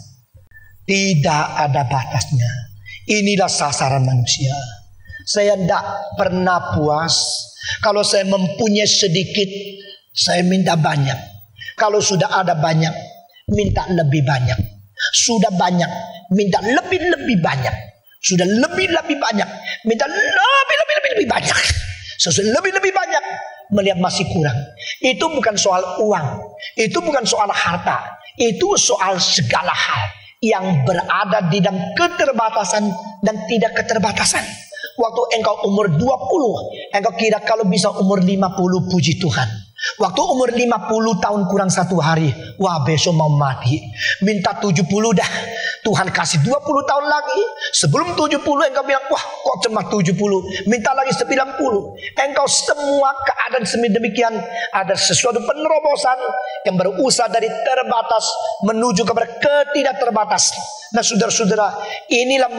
Tidak ada batasnya. Inilah sasaran manusia. Saya tidak pernah puas. Kalau saya mempunyai sedikit, saya minta banyak. Kalau sudah ada banyak, minta lebih banyak. Sudah banyak, minta lebih-lebih banyak. Sudah lebih-lebih banyak, minta lebih-lebih-lebih banyak. Sesudah lebih-lebih banyak, melihat masih kurang. Itu bukan soal uang, itu bukan soal harta, itu soal segala hal yang berada di dalam keterbatasan dan tidak keterbatasan. Waktu engkau umur dua puluh, engkau kira kalau bisa umur lima puluh, puji Tuhan. Waktu umur lima puluh tahun kurang satu hari, wah besok mau mati. Minta tujuh puluh dah, Tuhan kasih dua puluh tahun lagi. Sebelum tujuh puluh engkau bilang, wah kok cuma tujuh puluh, minta lagi sembilan puluh. Engkau semua keadaan sedemikian, ada sesuatu penerobosan yang berusaha dari terbatas menuju kepada ketidakterbatas. Nah saudara-saudara, inilah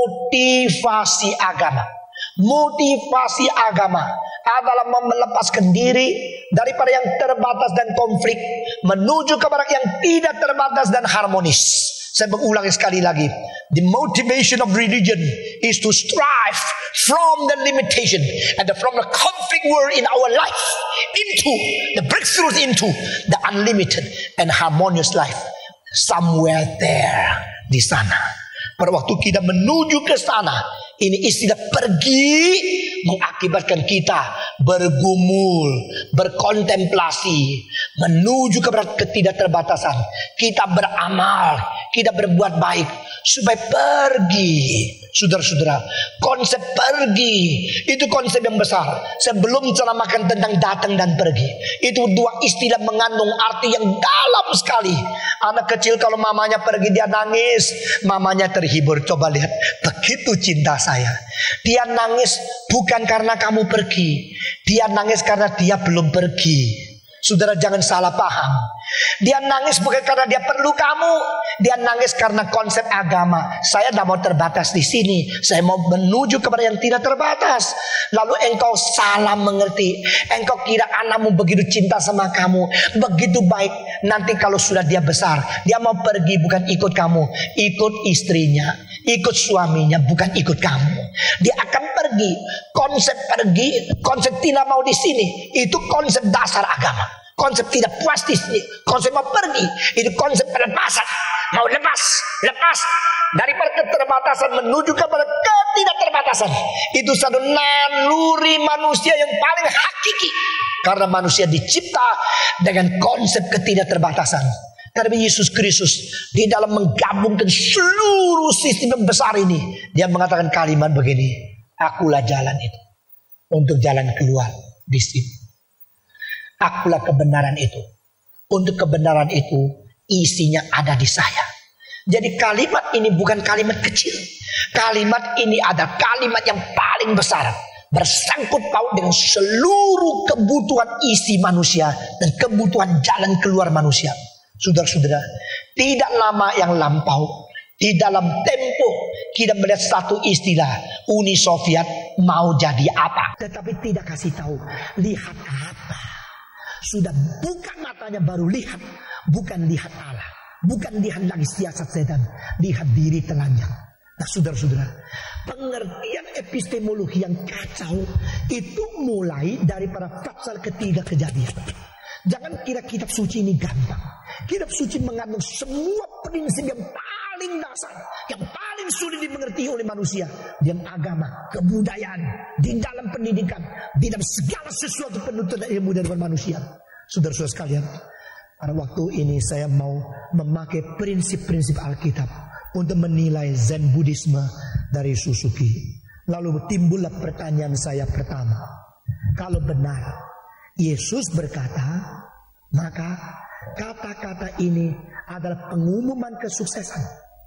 motivasi agama. Motivasi agama adalah melepaskan diri daripada yang terbatas dan konflik menuju kepada yang tidak terbatas dan harmonis. Saya mengulang sekali lagi. The motivation of religion is to strive from the limitation and from the conflict world in our life into the breakthrough into the unlimited and harmonious life. Somewhere there, di sana. Pada waktu kita menuju ke sana, ini istilah pergi mengakibatkan kita bergumul, berkontemplasi, menuju kepada ketidakterbatasan. Kita beramal, kita berbuat baik supaya pergi. Saudara-saudara, konsep pergi itu konsep yang besar. Sebelum ceramahkan tentang datang dan pergi, itu dua istilah mengandung arti yang dalam sekali. Anak kecil kalau mamanya pergi dia nangis, mamanya terhibur. Coba lihat, begitu cinta saya. Dia nangis bukan karena kamu pergi, dia nangis karena dia belum pergi. Saudara jangan salah paham. Dia nangis bukan karena dia perlu kamu, dia nangis karena konsep agama. Saya tidak mau terbatas di sini, saya mau menuju kepada yang tidak terbatas. Lalu engkau salah mengerti, engkau kira anakmu begitu cinta sama kamu, begitu baik. Nanti kalau sudah dia besar, dia mau pergi bukan ikut kamu, ikut istrinya, ikut suaminya, bukan ikut kamu. Dia akan pergi. Konsep pergi, konsep tidak mau di sini, itu konsep dasar agama. Konsep tidak puas di sini, konsep mau pergi, itu konsep pelepasan. Mau lepas, lepas dari keterbatasan menuju kepada ketidakterbatasan. Itu satu naluri manusia yang paling hakiki, karena manusia dicipta dengan konsep ketidakterbatasan. Karena Yesus Kristus di dalam menggabungkan seluruh sistem yang besar ini, dia mengatakan kalimat begini, akulah jalan itu untuk jalan keluar di sini. Akulah kebenaran itu. Untuk kebenaran itu isinya ada di saya. Jadi kalimat ini bukan kalimat kecil. Kalimat ini adalah kalimat yang paling besar, bersangkut paut dengan seluruh kebutuhan isi manusia dan kebutuhan jalan keluar manusia. Saudara-saudara, tidak lama yang lampau, di dalam tempo kita melihat satu istilah, Uni Soviet mau jadi apa, tetapi tidak kasih tahu lihat apa. Sudah buka matanya baru lihat, bukan lihat Allah, bukan lihat lagi siasat setan, lihat diri telanjang. Nah saudara-saudara, pengertian epistemologi yang kacau itu mulai dari pada pasal ketiga Kejadian. Jangan kira kitab suci ini gampang. Kitab suci mengandung semua prinsip yang paling dasar, yang paling sulit dimengerti oleh manusia. Dalam agama, kebudayaan, di dalam pendidikan, di dalam segala sesuatu penuntut ilmu dari manusia. Saudara-saudara sekalian, pada waktu ini saya mau memakai prinsip-prinsip Alkitab untuk menilai Zen Buddhisme dari Suzuki. Lalu timbullah pertanyaan saya pertama. Kalau benar Yesus berkata, maka kata-kata ini adalah pengumuman kesuksesan.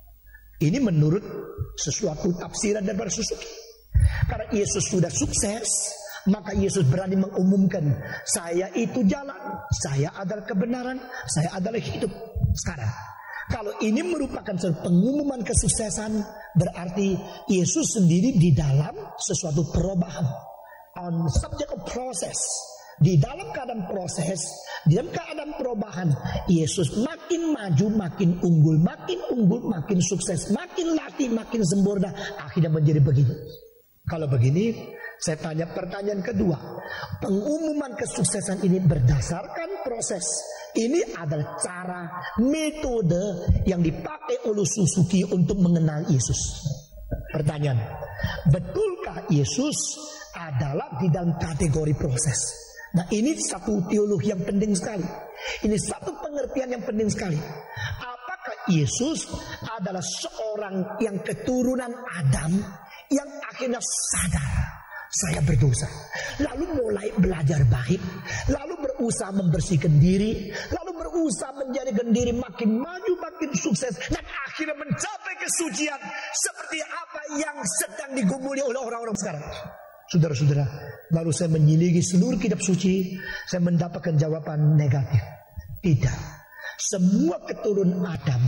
Ini menurut sesuatu tafsiran daripada Suzuki. Karena Yesus sudah sukses, maka Yesus berani mengumumkan, saya itu jalan, saya adalah kebenaran, saya adalah hidup. Sekarang, kalau ini merupakan pengumuman kesuksesan, berarti Yesus sendiri di dalam sesuatu perubahan. On subject of process. Di dalam keadaan proses, di dalam keadaan perubahan, Yesus makin maju, makin unggul, makin unggul, makin sukses, makin latih, makin sempurna, akhirnya menjadi begitu. Kalau begini, saya tanya pertanyaan kedua. Pengumuman kesuksesan ini berdasarkan proses. Ini adalah cara, metode yang dipakai oleh Suzuki untuk mengenal Yesus. Pertanyaan, betulkah Yesus adalah di dalam kategori proses? Nah ini satu teologi yang penting sekali. Ini satu pengertian yang penting sekali. Apakah Yesus adalah seorang yang keturunan Adam yang akhirnya sadar saya berdosa, lalu mulai belajar baik, lalu berusaha membersihkan diri, lalu berusaha menjadikan diri makin maju, makin sukses, dan akhirnya mencapai kesucian seperti apa yang sedang digumuli oleh orang-orang sekarang. Saudara-saudara, lalu saya menyelidiki seluruh kitab suci, saya mendapatkan jawaban negatif. Tidak. Semua keturunan Adam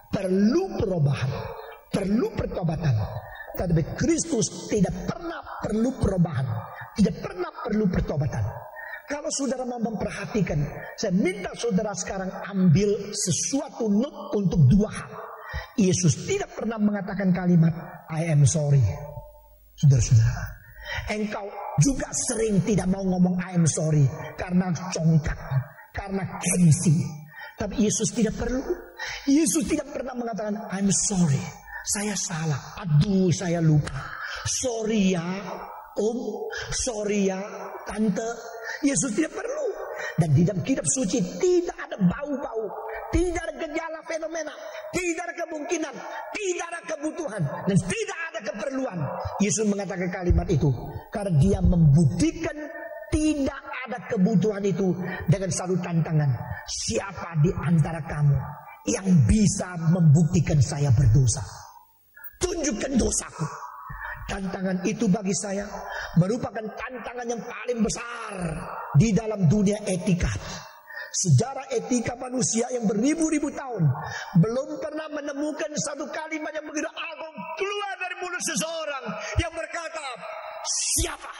perlu perubahan, perlu pertobatan. Tetapi Kristus tidak pernah perlu perubahan, tidak pernah perlu pertobatan. Kalau saudara mau memperhatikan, saya minta saudara sekarang ambil sesuatu note untuk dua hal. Yesus tidak pernah mengatakan kalimat I am sorry. Saudara-saudara, engkau juga sering tidak mau ngomong I am sorry karena congkak, karena gengsi. Tapi Yesus tidak perlu. Yesus tidak pernah mengatakan I'm sorry, saya salah, aduh saya lupa, sorry ya om, sorry ya tante. Yesus tidak perlu. Dan di dalam kitab suci tidak ada bau-bau, tidak ada gejala fenomena, tidak ada kemungkinan, tidak ada kebutuhan, dan tidak ada keperluan. Yesus mengatakan kalimat itu karena dia membuktikan tidak ada kebutuhan itu dengan satu tantangan. Siapa di antara kamu yang bisa membuktikan saya berdosa. Tunjukkan dosaku. Tantangan itu bagi saya merupakan tantangan yang paling besar di dalam dunia etika. Sejarah etika manusia yang beribu-ribu tahun belum pernah menemukan satu kalimat yang begitu agung keluar dari mulut seseorang yang berkata, siapa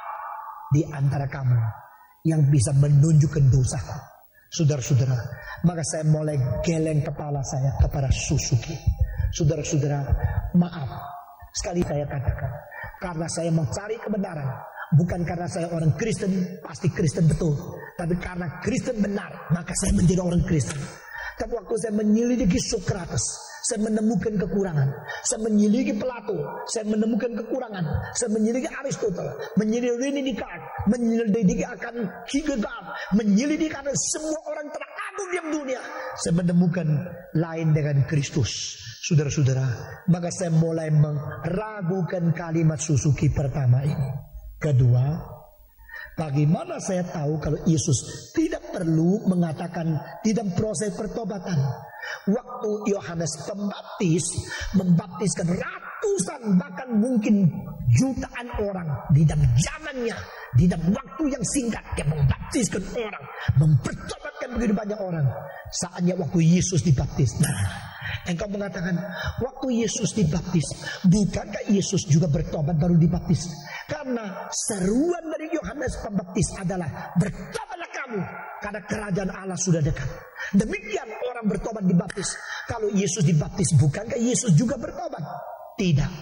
di antara kamu yang bisa menunjukkan dosaku? Saudara-saudara, maka saya mulai geleng kepala saya kepada Suzuki. Saudara-saudara, maaf sekali saya katakan, karena saya mencari kebenaran, bukan karena saya orang Kristen, pasti Kristen betul, tapi karena Kristen benar, maka saya menjadi orang Kristen. Tapi waktu saya menyelidiki Socrates, saya menemukan kekurangan. Saya menyelidiki Plato, saya menemukan kekurangan. Saya menyelidiki Aristotle, menyelidiki Descartes, menyelidiki akan Kierkegaard, menyelidiki akan semua orang teragung di dunia. Saya menemukan lain dengan Kristus. Saudara-saudara, maka saya mulai meragukan kalimat Suzuki pertama ini. Kedua, bagaimana saya tahu kalau Yesus tidak perlu mengatakan tidak proses pertobatan? Waktu Yohanes Pembaptis membaptiskan ratusan bahkan mungkin jutaan orang di dalam zamannya, di dalam waktu yang singkat dia membaptiskan orang, mempertobatkan begitu banyak orang. Saatnya waktu Yesus dibaptis. Nah, engkau mengatakan waktu Yesus dibaptis, bukankah Yesus juga bertobat baru dibaptis? Karena seruan dari Yohanes Pembaptis adalah bertobatlah kamu karena kerajaan Allah sudah dekat. Demikian orang bertobat dibaptis. Kalau Yesus dibaptis, bukankah Yesus juga bertobat? Tidak.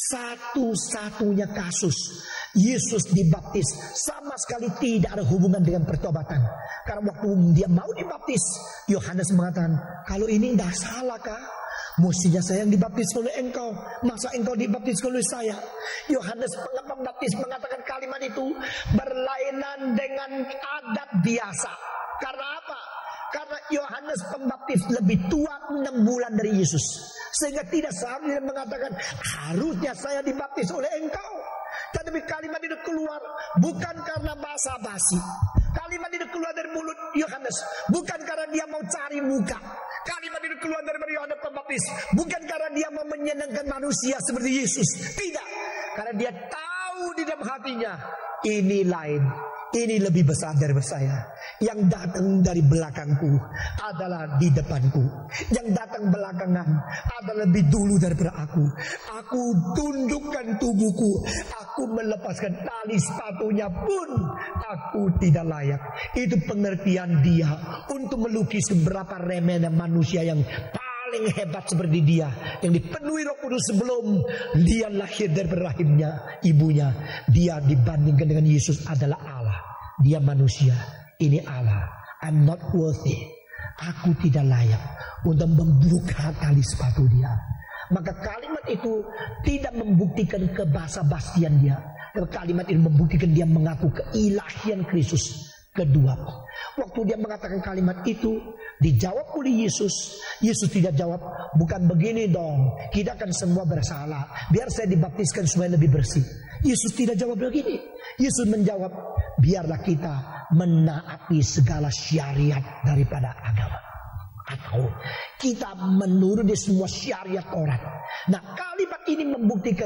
Satu-satunya kasus Yesus dibaptis sama sekali tidak ada hubungan dengan pertobatan. Karena waktu dia mau dibaptis, Yohanes mengatakan, kalau ini tidak salah kah? Mestinya saya yang dibaptis oleh engkau, masa engkau dibaptis oleh saya? Yohanes Pembaptis mengatakan kalimat itu berlainan dengan adat biasa. Karena apa? Karena Yohanes Pembaptis lebih tua enam bulan dari Yesus, sehingga tidak seharusnya mengatakan harusnya saya dibaptis oleh engkau. Tetapi kalimat itu keluar bukan karena basa-basi. Kalimat itu keluar dari mulut Yohanes bukan karena dia mau cari muka. Kalimat itu keluar dari Yohanes Pembaptis bukan karena dia mau menyenangkan manusia seperti Yesus. Tidak, karena dia tahu di dalam hatinya ini lain. Ini lebih besar dari saya. Yang datang dari belakangku adalah di depanku. Yang datang belakangan adalah lebih dulu daripada aku. Aku tundukkan tubuhku. Aku melepaskan tali sepatunya pun aku tidak layak. Itu pengertian dia untuk melukis berapa remehnya manusia yang paling hebat seperti dia, yang dipenuhi Roh Kudus sebelum dia lahir dari rahimnya ibunya. Dia dibandingkan dengan Yesus adalah Allah. Dia manusia, ini Allah. I'm not worthy. Aku tidak layak untuk membuka tali sepatu dia. Maka kalimat itu tidak membuktikan kebasa-basian dia. Kalimat itu membuktikan dia mengaku keilahian Kristus. Kedua, waktu dia mengatakan kalimat itu, dijawab oleh Yesus. Yesus tidak jawab, bukan begini dong, kita kan semua bersalah, biar saya dibaptiskan supaya lebih bersih. Yesus tidak jawab begini. Yesus menjawab, biarlah kita menaati segala syariat daripada agama, atau kita menuruti semua syariat Taurat. Nah, kalimat ini membuktikan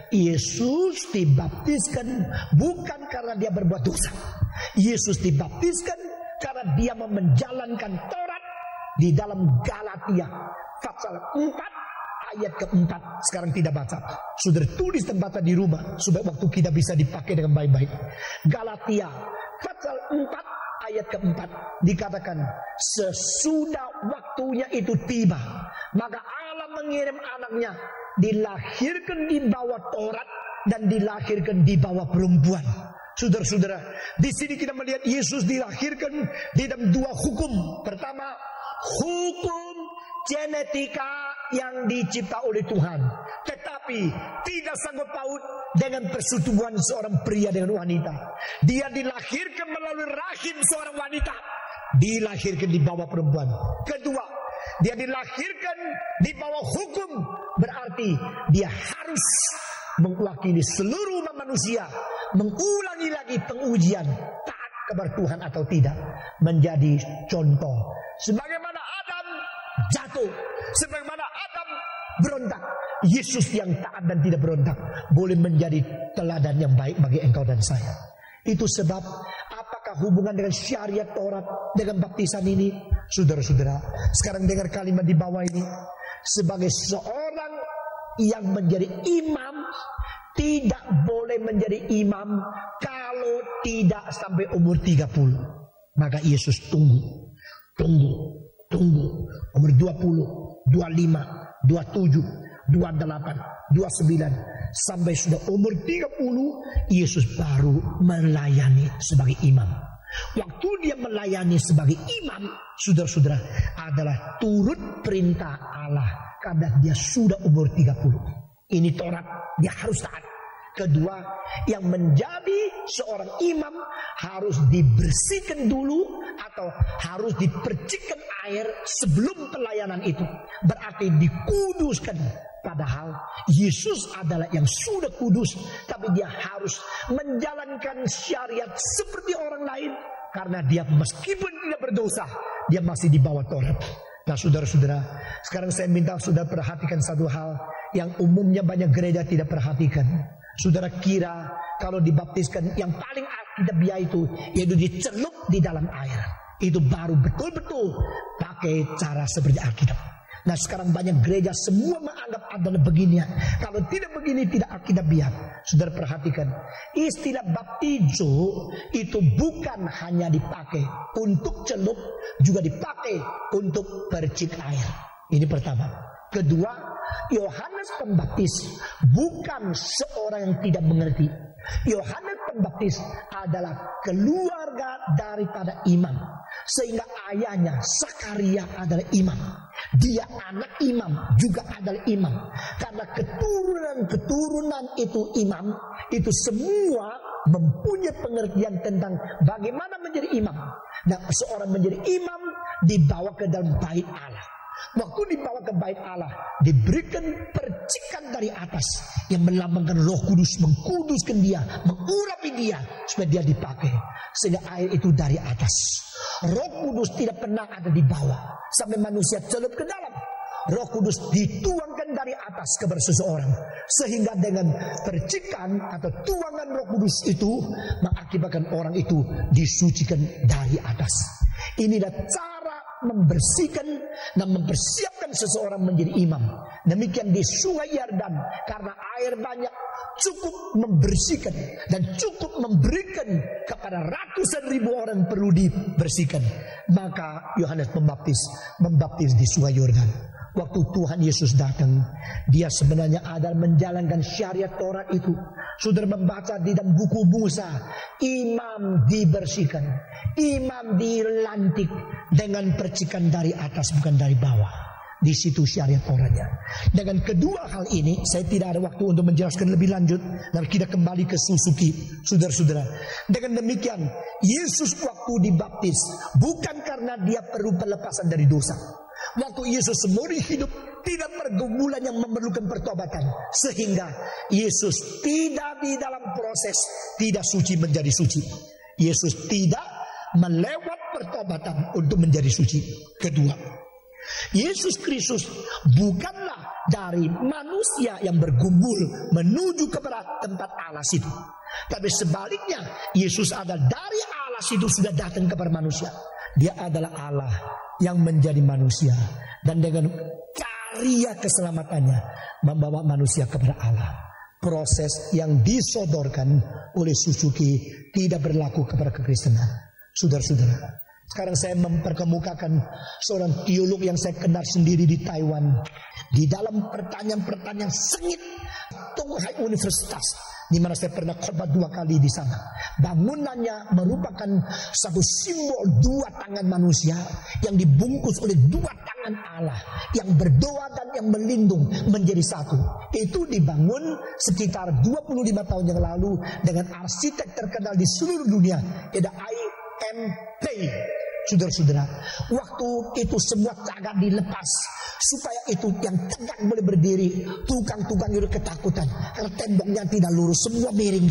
Yesus dibaptiskan bukan karena dia berbuat dosa. Yesus dibaptiskan karena dia mau menjalankan Taurat di dalam Galatia pasal empat ayat keempat. Sekarang tidak baca, sudah tulis dan baca di rumah supaya waktu kita bisa dipakai dengan baik-baik. Galatia pasal empat ayat keempat dikatakan, sesudah waktunya itu tiba, maka Allah mengirim anaknya, dilahirkan di bawah Taurat dan dilahirkan di bawah perempuan. Saudara-saudara, di sini kita melihat Yesus dilahirkan di dalam dua hukum. Pertama, hukum genetika yang dicipta oleh Tuhan, tetapi tidak sanggup paut dengan persetubuhan seorang pria dengan wanita. Dia dilahirkan melalui rahim seorang wanita, dilahirkan di bawah perempuan. Kedua, dia dilahirkan di bawah hukum, berarti dia harus mewakili seluruh umat manusia, mengulangi lagi pengujian taat kepada Tuhan atau tidak, menjadi contoh. Sebagaimana Adam jatuh. Sebagaimana Adam berontak, Yesus yang taat dan tidak berontak boleh menjadi teladan yang baik bagi engkau dan saya. Itu sebab apakah hubungan dengan syariat Taurat dengan baptisan ini? Saudara-saudara, sekarang dengar kalimat di bawah ini. Sebagai seorang yang menjadi imam, tidak boleh menjadi imam kalau tidak sampai umur tiga puluh. Maka Yesus tunggu, tunggu, tunggu. Umur dua puluh, dua puluh lima, dua puluh tujuh, dua puluh delapan, dua puluh sembilan. Sampai sudah umur tiga puluh, Yesus baru melayani sebagai imam. Waktu dia melayani sebagai imam, saudara-saudara, adalah turut perintah Allah. Karena dia sudah umur tiga puluh. Ini Taurat, dia harus taat. Kedua, yang menjadi seorang imam harus dibersihkan dulu atau harus dipercikkan air sebelum pelayanan itu. Berarti dikuduskan. Padahal Yesus adalah yang sudah kudus, tapi dia harus menjalankan syariat seperti orang lain. Karena dia meskipun tidak berdosa, dia masih di bawah Taurat. Nah saudara-saudara, sekarang saya minta saudara perhatikan satu hal yang umumnya banyak gereja tidak perhatikan. Saudara kira kalau dibaptiskan yang paling alkitabiah itu yaitu dicelup di dalam air. Itu baru betul-betul pakai cara seperti Alkitab. Nah sekarang banyak gereja semua menganggap adalah begini. Kalau tidak begini tidak alkitabiah. Saudara perhatikan, istilah baptizo itu bukan hanya dipakai untuk celup, juga dipakai untuk percik air. Ini pertama. Kedua, Yohanes Pembaptis bukan seorang yang tidak mengerti. Yohanes Pembaptis adalah keluarga daripada imam, sehingga ayahnya Sakaria adalah imam. Dia anak imam juga adalah imam. Karena keturunan-keturunan itu imam, itu semua mempunyai pengertian tentang bagaimana menjadi imam. Nah, seorang menjadi imam dibawa ke dalam bait Allah. Waktu dibawa ke bait Allah, diberikan percikan dari atas yang melambangkan Roh Kudus, mengkuduskan dia, mengurapi dia supaya dia dipakai. Sehingga air itu dari atas. Roh Kudus tidak pernah ada di bawah sampai manusia celup ke dalam. Roh Kudus dituangkan dari atas kepada seseorang, sehingga dengan percikan atau tuangan Roh Kudus itu mengakibatkan orang itu disucikan dari atas. Inilah cara membersihkan dan mempersiapkan seseorang menjadi imam. Demikian di Sungai Yordan, karena air banyak, cukup membersihkan dan cukup memberikan kepada ratusan ribu orang perlu dibersihkan. Maka Yohanes Pembaptis membaptis di Sungai Yordan. Waktu Tuhan Yesus datang, dia sebenarnya adalah menjalankan syariat Taurat itu. Saudara membaca di dalam buku Musa, imam dibersihkan, imam dilantik dengan percikan dari atas bukan dari bawah. Di situ syariat Tauratnya. Dengan kedua hal ini, saya tidak ada waktu untuk menjelaskan lebih lanjut, dan kita kembali ke Suzuki, saudara-saudara. Dengan demikian, Yesus waktu dibaptis bukan karena dia perlu pelepasan dari dosa. Waktu Yesus seumur hidup tidak pergumulan yang memerlukan pertobatan, sehingga Yesus tidak di dalam proses tidak suci menjadi suci. Yesus tidak melewat pertobatan untuk menjadi suci. Kedua, Yesus Kristus bukanlah dari manusia yang bergumul menuju kepada tempat Allah itu, tapi sebaliknya Yesus adalah dari Allah itu sudah datang kepada manusia. Dia adalah Allah yang menjadi manusia, dan dengan karya keselamatannya membawa manusia kepada Allah. Proses yang disodorkan oleh Suzuki tidak berlaku kepada kekristenan. Saudara-saudara, sekarang saya memperkemukakan seorang teolog yang saya kenal sendiri di Taiwan. Di dalam pertanyaan-pertanyaan sengit Tongghai Universitas, di mana saya pernah khotbah dua kali di sana. Bangunannya merupakan satu simbol dua tangan manusia yang dibungkus oleh dua tangan Allah yang berdoa dan yang melindung menjadi satu. Itu dibangun sekitar dua puluh lima tahun yang lalu dengan arsitek terkenal di seluruh dunia, yaitu I M P. Saudara-saudara, waktu itu semua cagar dilepas supaya itu yang tegak boleh berdiri. Tukang-tukang itu ketakutan karena temboknya tidak lurus, semua miring gini.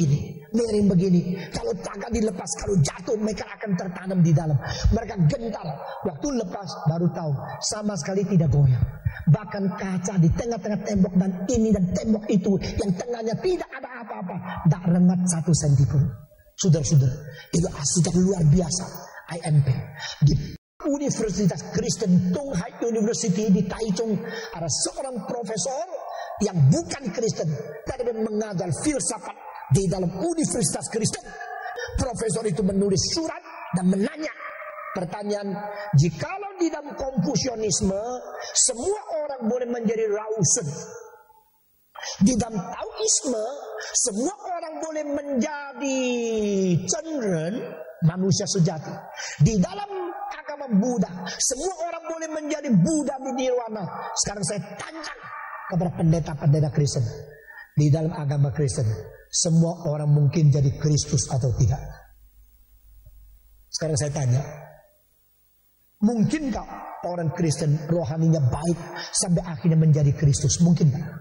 miring begini. Kalau tangan dilepas, kalau jatuh mereka akan tertanam di dalam. Mereka gentar. Waktu lepas baru tahu sama sekali tidak goyang. Bahkan kaca di tengah-tengah tembok dan ini dan tembok itu yang tengahnya tidak ada apa-apa, tak rengat satu senti pun. Saudara-saudara, itu sejak luar biasa. I M P di Universitas Kristen Tung Hai University di Taichung ada seorang profesor yang bukan Kristen tapi mengajar filsafat di dalam Universitas Kristen. Profesor itu menulis surat dan menanya pertanyaan, jikalau di dalam Konfusianisme semua orang boleh menjadi Rausen, di dalam Taoisme semua orang boleh menjadi Chenren, manusia sejati. Di dalam agama Buddha semua orang boleh menjadi Buddha di nirwana. Sekarang saya tanya kepada pendeta-pendeta Kristen, di dalam agama Kristen semua orang mungkin jadi Kristus atau tidak? Sekarang saya tanya, mungkinkah orang Kristen rohaninya baik sampai akhirnya menjadi Kristus? Mungkin tak?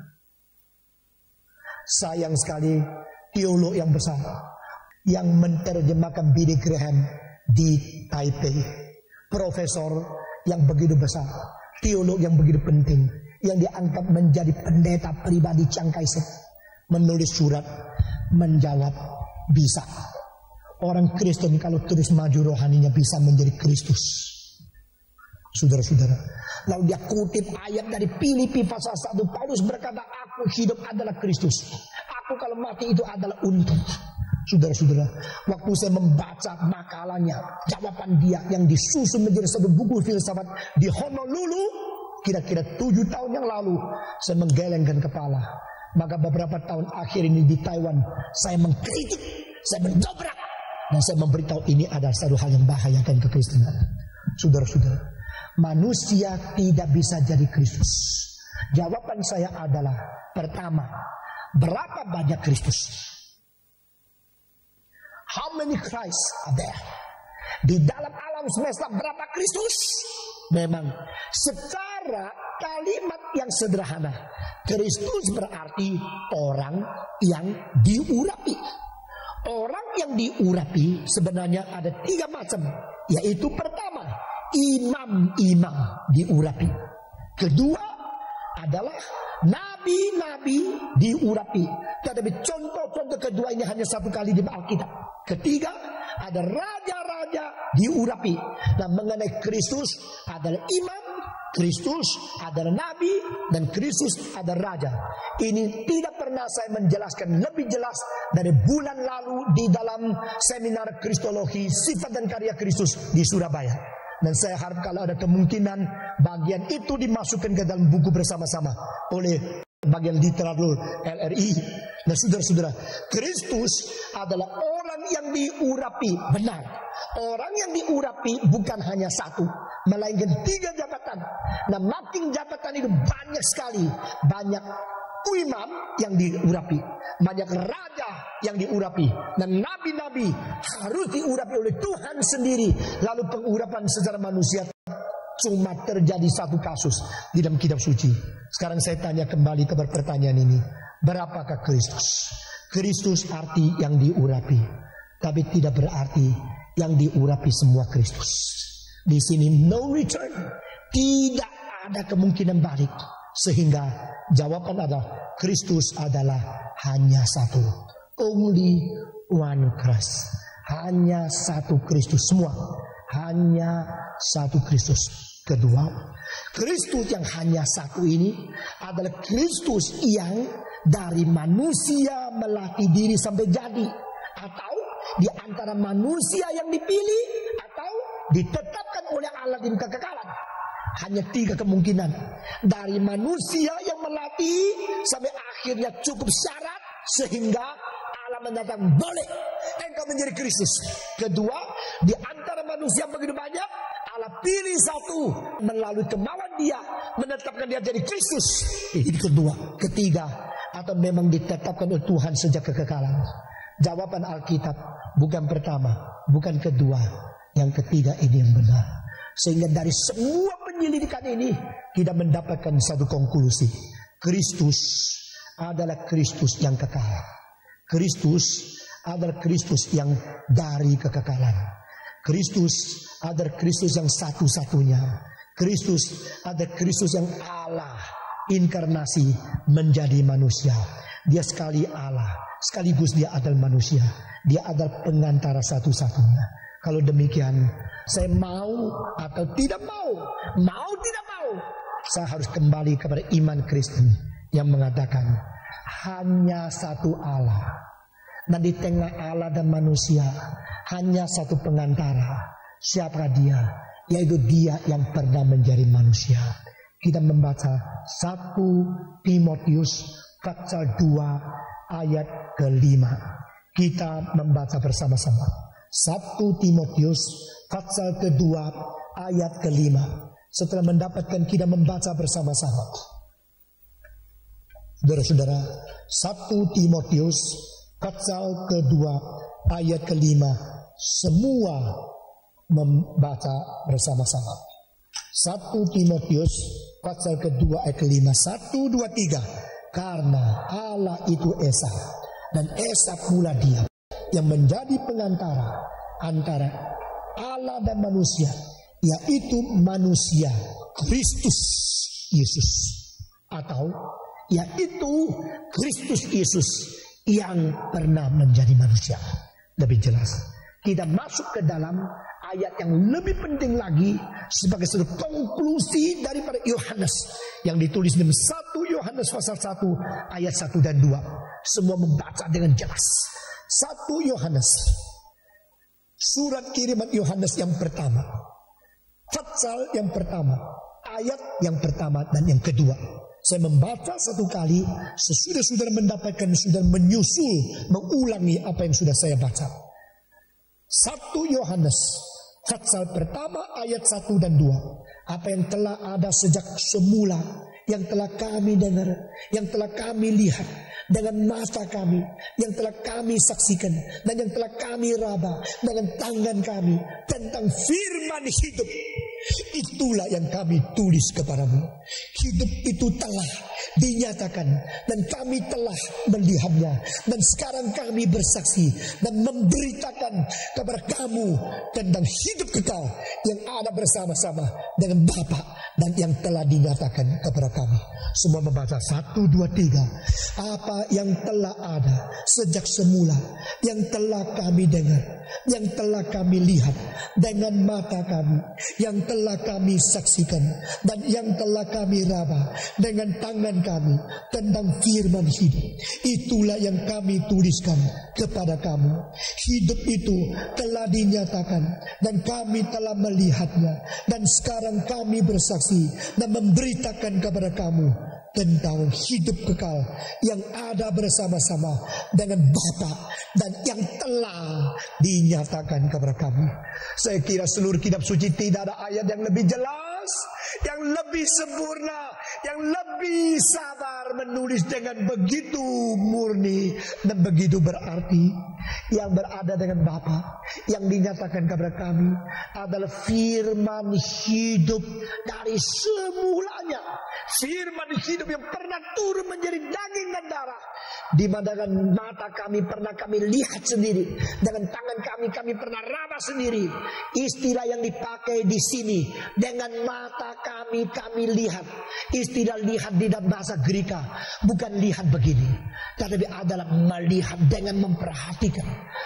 Sayang sekali teolog yang besar yang menerjemahkan Billy Graham di Taipei, profesor yang begitu besar, teolog yang begitu penting, yang diangkat menjadi pendeta pribadi Chiang Kai-shek, menulis surat menjawab, bisa. Orang Kristen kalau terus maju rohaninya bisa menjadi Kristus. Saudara-saudara, lalu dia kutip ayat dari Filipi pasal satu. Paulus berkata, aku hidup adalah Kristus, aku kalau mati itu adalah untung. Saudara-saudara, waktu saya membaca makalahnya, jawaban dia yang disusun menjadi satu buku filsafat di Honolulu, kira-kira tujuh tahun yang lalu, saya menggelengkan kepala. Maka beberapa tahun akhir ini di Taiwan, saya mengkritik, saya mendobrak, dan saya memberitahu ini adalah satu hal yang bahayakan kekristenan. Saudara-saudara, manusia tidak bisa jadi Kristus. Jawaban saya adalah, pertama, berapa banyak Kristus? How many Christ are there? Di dalam alam semesta berapa Kristus? Memang secara kalimat yang sederhana, Kristus berarti orang yang diurapi. Orang yang diurapi sebenarnya ada tiga macam, yaitu pertama, imam-imam diurapi. Kedua adalah nabi-nabi diurapi. Tetapi contoh-contoh kedua ini hanya satu kali di Alkitab. Ketiga, ada raja-raja diurapi. Nah, mengenai Kristus adalah imam, Kristus adalah nabi, dan Kristus adalah raja. Ini tidak pernah saya menjelaskan lebih jelas dari bulan lalu di dalam seminar Kristologi Sifat dan Karya Kristus di Surabaya. Dan saya harap kalau ada kemungkinan bagian itu dimasukkan ke dalam buku bersama-sama oleh bagian literatur L R I. Nah, saudara-saudara, Kristus adalah orang yang diurapi. Benar, orang yang diurapi bukan hanya satu, melainkan tiga jabatan. Nah, makin jabatan itu banyak sekali. Banyak imam yang diurapi, banyak raja yang diurapi, dan nabi-nabi harus diurapi oleh Tuhan sendiri. Lalu pengurapan secara manusia cuma terjadi satu kasus di dalam kitab suci. Sekarang saya tanya kembali kepada pertanyaan ini, berapakah Kristus? Kristus arti yang diurapi, tapi tidak berarti yang diurapi semua Kristus. Di sini no return, tidak ada kemungkinan balik. Sehingga jawaban adalah Kristus adalah hanya satu, only one Christ, hanya satu Kristus, semua hanya satu Kristus. Kedua, Kristus yang hanya satu ini adalah Kristus yang dari manusia melatih diri sampai jadi, atau di antara manusia yang dipilih, atau ditetapkan oleh Allah di kekekalan. Hanya tiga kemungkinan. Dari manusia yang melatih sampai akhirnya cukup syarat sehingga Allah menyatakan boleh engkau menjadi Kristus. Kedua, di antara manusia begitu banyak, Allah pilih satu melalui kemauan dia menetapkan dia jadi Kristus. Itu kedua. Ketiga, atau memang ditetapkan oleh Tuhan sejak kekekalan. Jawaban Alkitab bukan pertama, bukan kedua, yang ketiga ini yang benar. Sehingga dari semua penyelidikan ini kita mendapatkan satu konklusi. Kristus adalah Kristus yang kekal. Kristus adalah Kristus yang dari kekekalan. Kristus adalah Kristus yang satu-satunya. Kristus adalah Kristus yang Allah inkarnasi menjadi manusia. Dia sekali Allah, sekaligus dia adalah manusia. Dia adalah pengantara satu-satunya. Kalau demikian, saya mau atau tidak mau, mau tidak mau, saya harus kembali kepada iman Kristen yang mengatakan hanya satu Allah. Dan di tengah Allah dan manusia hanya satu pengantara. Siapa dia? Yaitu dia yang pernah menjadi manusia. Kita membaca satu Timotius pasal dua ayat kelima. Kita membaca bersama-sama. satu Timotius pasal kedua ayat kelima. Setelah mendapatkan kita membaca bersama-sama. Saudara-saudara, satu Timotius pasal kedua ayat kelima. Semua membaca bersama-sama. satu Timotius pasal kedua ayat kelima. Satu, dua, tiga. Karena Allah itu Esa, dan Esa pula dia yang menjadi pengantara antara Allah dan manusia, yaitu manusia Kristus Yesus, atau yaitu Kristus Yesus yang pernah menjadi manusia. Lebih jelas, kita masuk ke dalam ayat yang lebih penting lagi sebagai satu konklusi daripada Yohanes yang ditulis dalam satu Yohanes pasal satu ayat satu dan dua. Semua membaca dengan jelas. satu Yohanes, surat kiriman Yohanes yang pertama, pasal yang pertama, ayat yang pertama dan yang kedua. Saya membaca satu kali, sesudah saudara mendapatkan, sudah menyusul, mengulangi apa yang sudah saya baca. satu Yohanes pasal pertama ayat satu dan dua. Apa yang telah ada sejak semula, yang telah kami dengar, yang telah kami lihat dengan mata kami, yang telah kami saksikan, dan yang telah kami raba dengan tangan kami tentang firman hidup. Itulah yang kami tulis kepadamu. Hidup itu telah dinyatakan dan kami telah melihatnya, dan sekarang kami bersaksi dan memberitakan kepada kamu tentang hidup kekal yang ada bersama-sama dengan Bapa dan yang telah dinyatakan kepada kami. Semua membaca satu, dua, tiga. Apa yang telah ada sejak semula, yang telah kami dengar, yang telah kami lihat dengan mata kami, yang telah kami saksikan, dan yang telah kami raba dengan tangan kami tentang firman hidup. Itulah yang kami tuliskan kepada kamu. Hidup itu telah dinyatakan dan kami telah melihatnya, dan sekarang kami bersaksi dan memberitakan kepada kamu tentang hidup kekal yang ada bersama-sama dengan Bapa dan yang telah dinyatakan kepada kami. Saya kira seluruh kitab suci tidak ada ayat yang lebih jelas, yang lebih sempurna, yang lebih sabar menulis dengan begitu murni dan begitu berarti. Yang berada dengan Bapa, yang dinyatakan kepada kami adalah firman hidup dari semulanya. Firman hidup yang pernah turun menjadi daging dan darah, di mana dengan mata kami pernah kami lihat sendiri, dengan tangan kami kami pernah raba sendiri. Istilah yang dipakai di sini, dengan mata kami kami lihat. Istilah lihat di dalam bahasa Greka bukan lihat begini, tetapi adalah melihat dengan memperhatikan,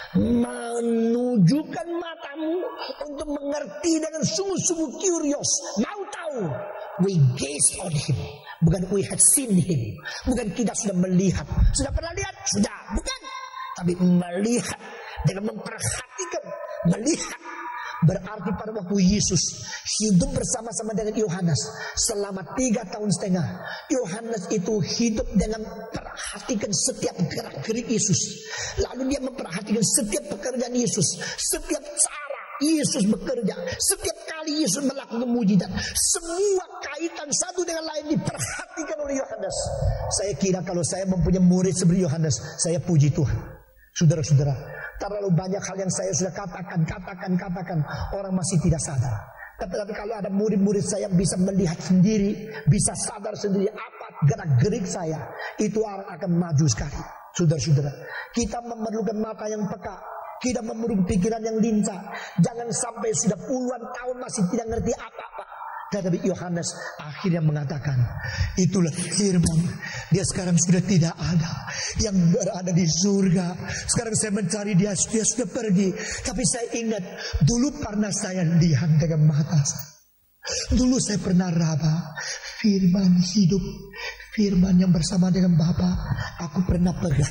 menunjukkan matamu untuk mengerti dengan sungguh-sungguh curious, mau tahu. We gaze on him, bukan we had seen him, bukan kita sudah melihat, sudah pernah lihat, sudah, bukan, tapi melihat dengan memperhatikan. Melihat berarti pada waktu Yesus hidup bersama-sama dengan Yohanes selama tiga tahun setengah, Yohanes itu hidup dengan perhatikan setiap gerak-gerik Yesus. Lalu dia memperhatikan setiap pekerjaan Yesus, setiap cara Yesus bekerja, setiap kali Yesus melakukan mujizat, semua kaitan satu dengan lain diperhatikan oleh Yohanes. Saya kira kalau saya mempunyai murid seperti Yohanes, saya puji Tuhan. Saudara-saudara, terlalu banyak hal yang saya sudah katakan, katakan, katakan, orang masih tidak sadar. Tetapi kalau ada murid-murid saya yang bisa melihat sendiri, bisa sadar sendiri apa gerak-gerik saya, itu orang akan maju sekali. Saudara-saudara, kita memerlukan mata yang peka. Kita memerlukan pikiran yang lincah. Jangan sampai sudah puluhan tahun masih tidak ngerti apa-apa. Tetapi Yohanes akhirnya mengatakan, itulah firman. Dia sekarang sudah tidak ada, yang berada di surga. Sekarang saya mencari dia, dia sudah pergi. Tapi saya ingat, dulu pernah saya lihat dengan mata saya. Dulu saya pernah raba firman hidup, firman yang bersama dengan Bapa. Aku pernah pegang,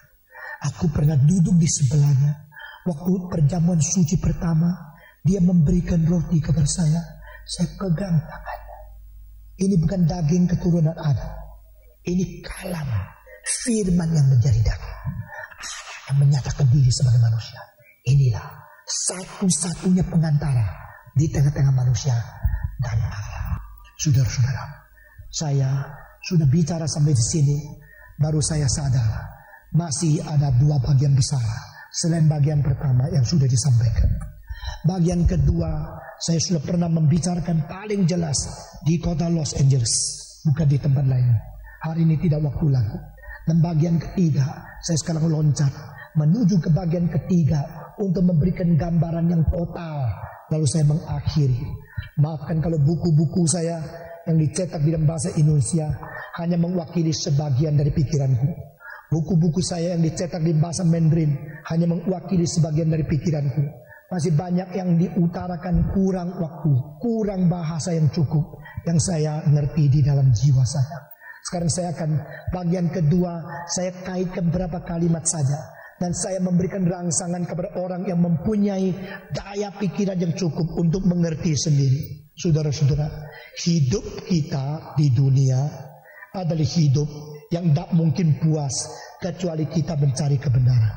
aku pernah duduk di sebelahnya. Waktu perjamuan suci pertama, dia memberikan roti kepada saya. Saya pegang tangannya. Ini bukan daging keturunan Adam. Ini kalam firman yang menjadi daging. Allah yang menyatakan diri sebagai manusia. Inilah satu-satunya pengantara di tengah-tengah manusia dan Allah. Saudara-saudara, saya sudah bicara sampai di sini, baru saya sadar masih ada dua bagian besar selain bagian pertama yang sudah disampaikan. Bagian kedua, saya sudah pernah membicarakan paling jelas di kota Los Angeles, bukan di tempat lain. Hari ini tidak waktu lagi. Dan bagian ketiga, saya sekarang loncat menuju ke bagian ketiga untuk memberikan gambaran yang total. Lalu saya mengakhiri. Maafkan kalau buku-buku saya yang dicetak di dalam bahasa Indonesia hanya mewakili sebagian dari pikiranku. Buku-buku saya yang dicetak di bahasa Mandarin hanya mewakili sebagian dari pikiranku. Masih banyak yang diutarakan kurang waktu, kurang bahasa yang cukup yang saya ngerti di dalam jiwa saya. Sekarang saya akan bagian kedua, saya kaitkan beberapa kalimat saja. Dan saya memberikan rangsangan kepada orang yang mempunyai daya pikiran yang cukup untuk mengerti sendiri. Saudara-saudara, hidup kita di dunia adalah hidup yang tidak mungkin puas kecuali kita mencari kebenaran.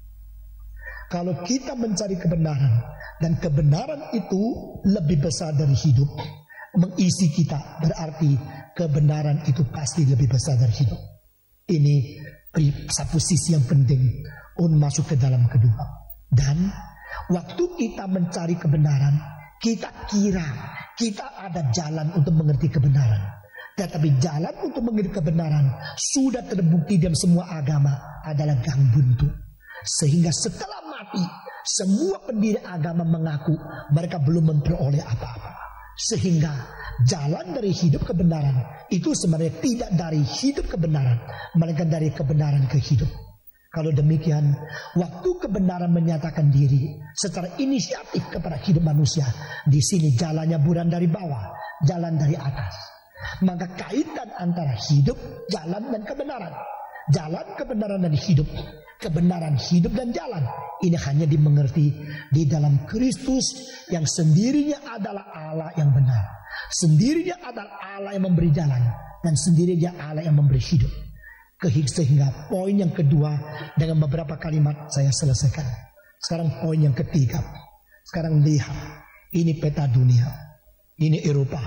Kalau kita mencari kebenaran dan kebenaran itu lebih besar dari hidup, mengisi kita, berarti kebenaran itu pasti lebih besar dari hidup. Ini satu sisi yang penting untuk masuk ke dalam kedua. Dan waktu kita mencari kebenaran, kita kira kita ada jalan untuk mengerti kebenaran. Tetapi jalan untuk mengerti kebenaran sudah terbukti dalam semua agama adalah gang buntu. Sehingga setelah mati, semua pendiri agama mengaku mereka belum memperoleh apa-apa. Sehingga jalan dari hidup kebenaran itu sebenarnya tidak dari hidup kebenaran, melainkan dari kebenaran ke hidup. Kalau demikian, waktu kebenaran menyatakan diri secara inisiatif kepada hidup manusia, di sini jalannya bukan dari bawah, jalan dari atas. Maka kaitan antara hidup, jalan dan kebenaran, jalan, kebenaran dan hidup, kebenaran, hidup dan jalan, ini hanya dimengerti di dalam Kristus yang sendirinya adalah Allah yang benar, sendirinya adalah Allah yang memberi jalan, dan sendirinya Allah yang memberi hidup. Sehingga poin yang kedua dengan beberapa kalimat saya selesaikan. Sekarang poin yang ketiga. Sekarang lihat, ini peta dunia, ini Eropa,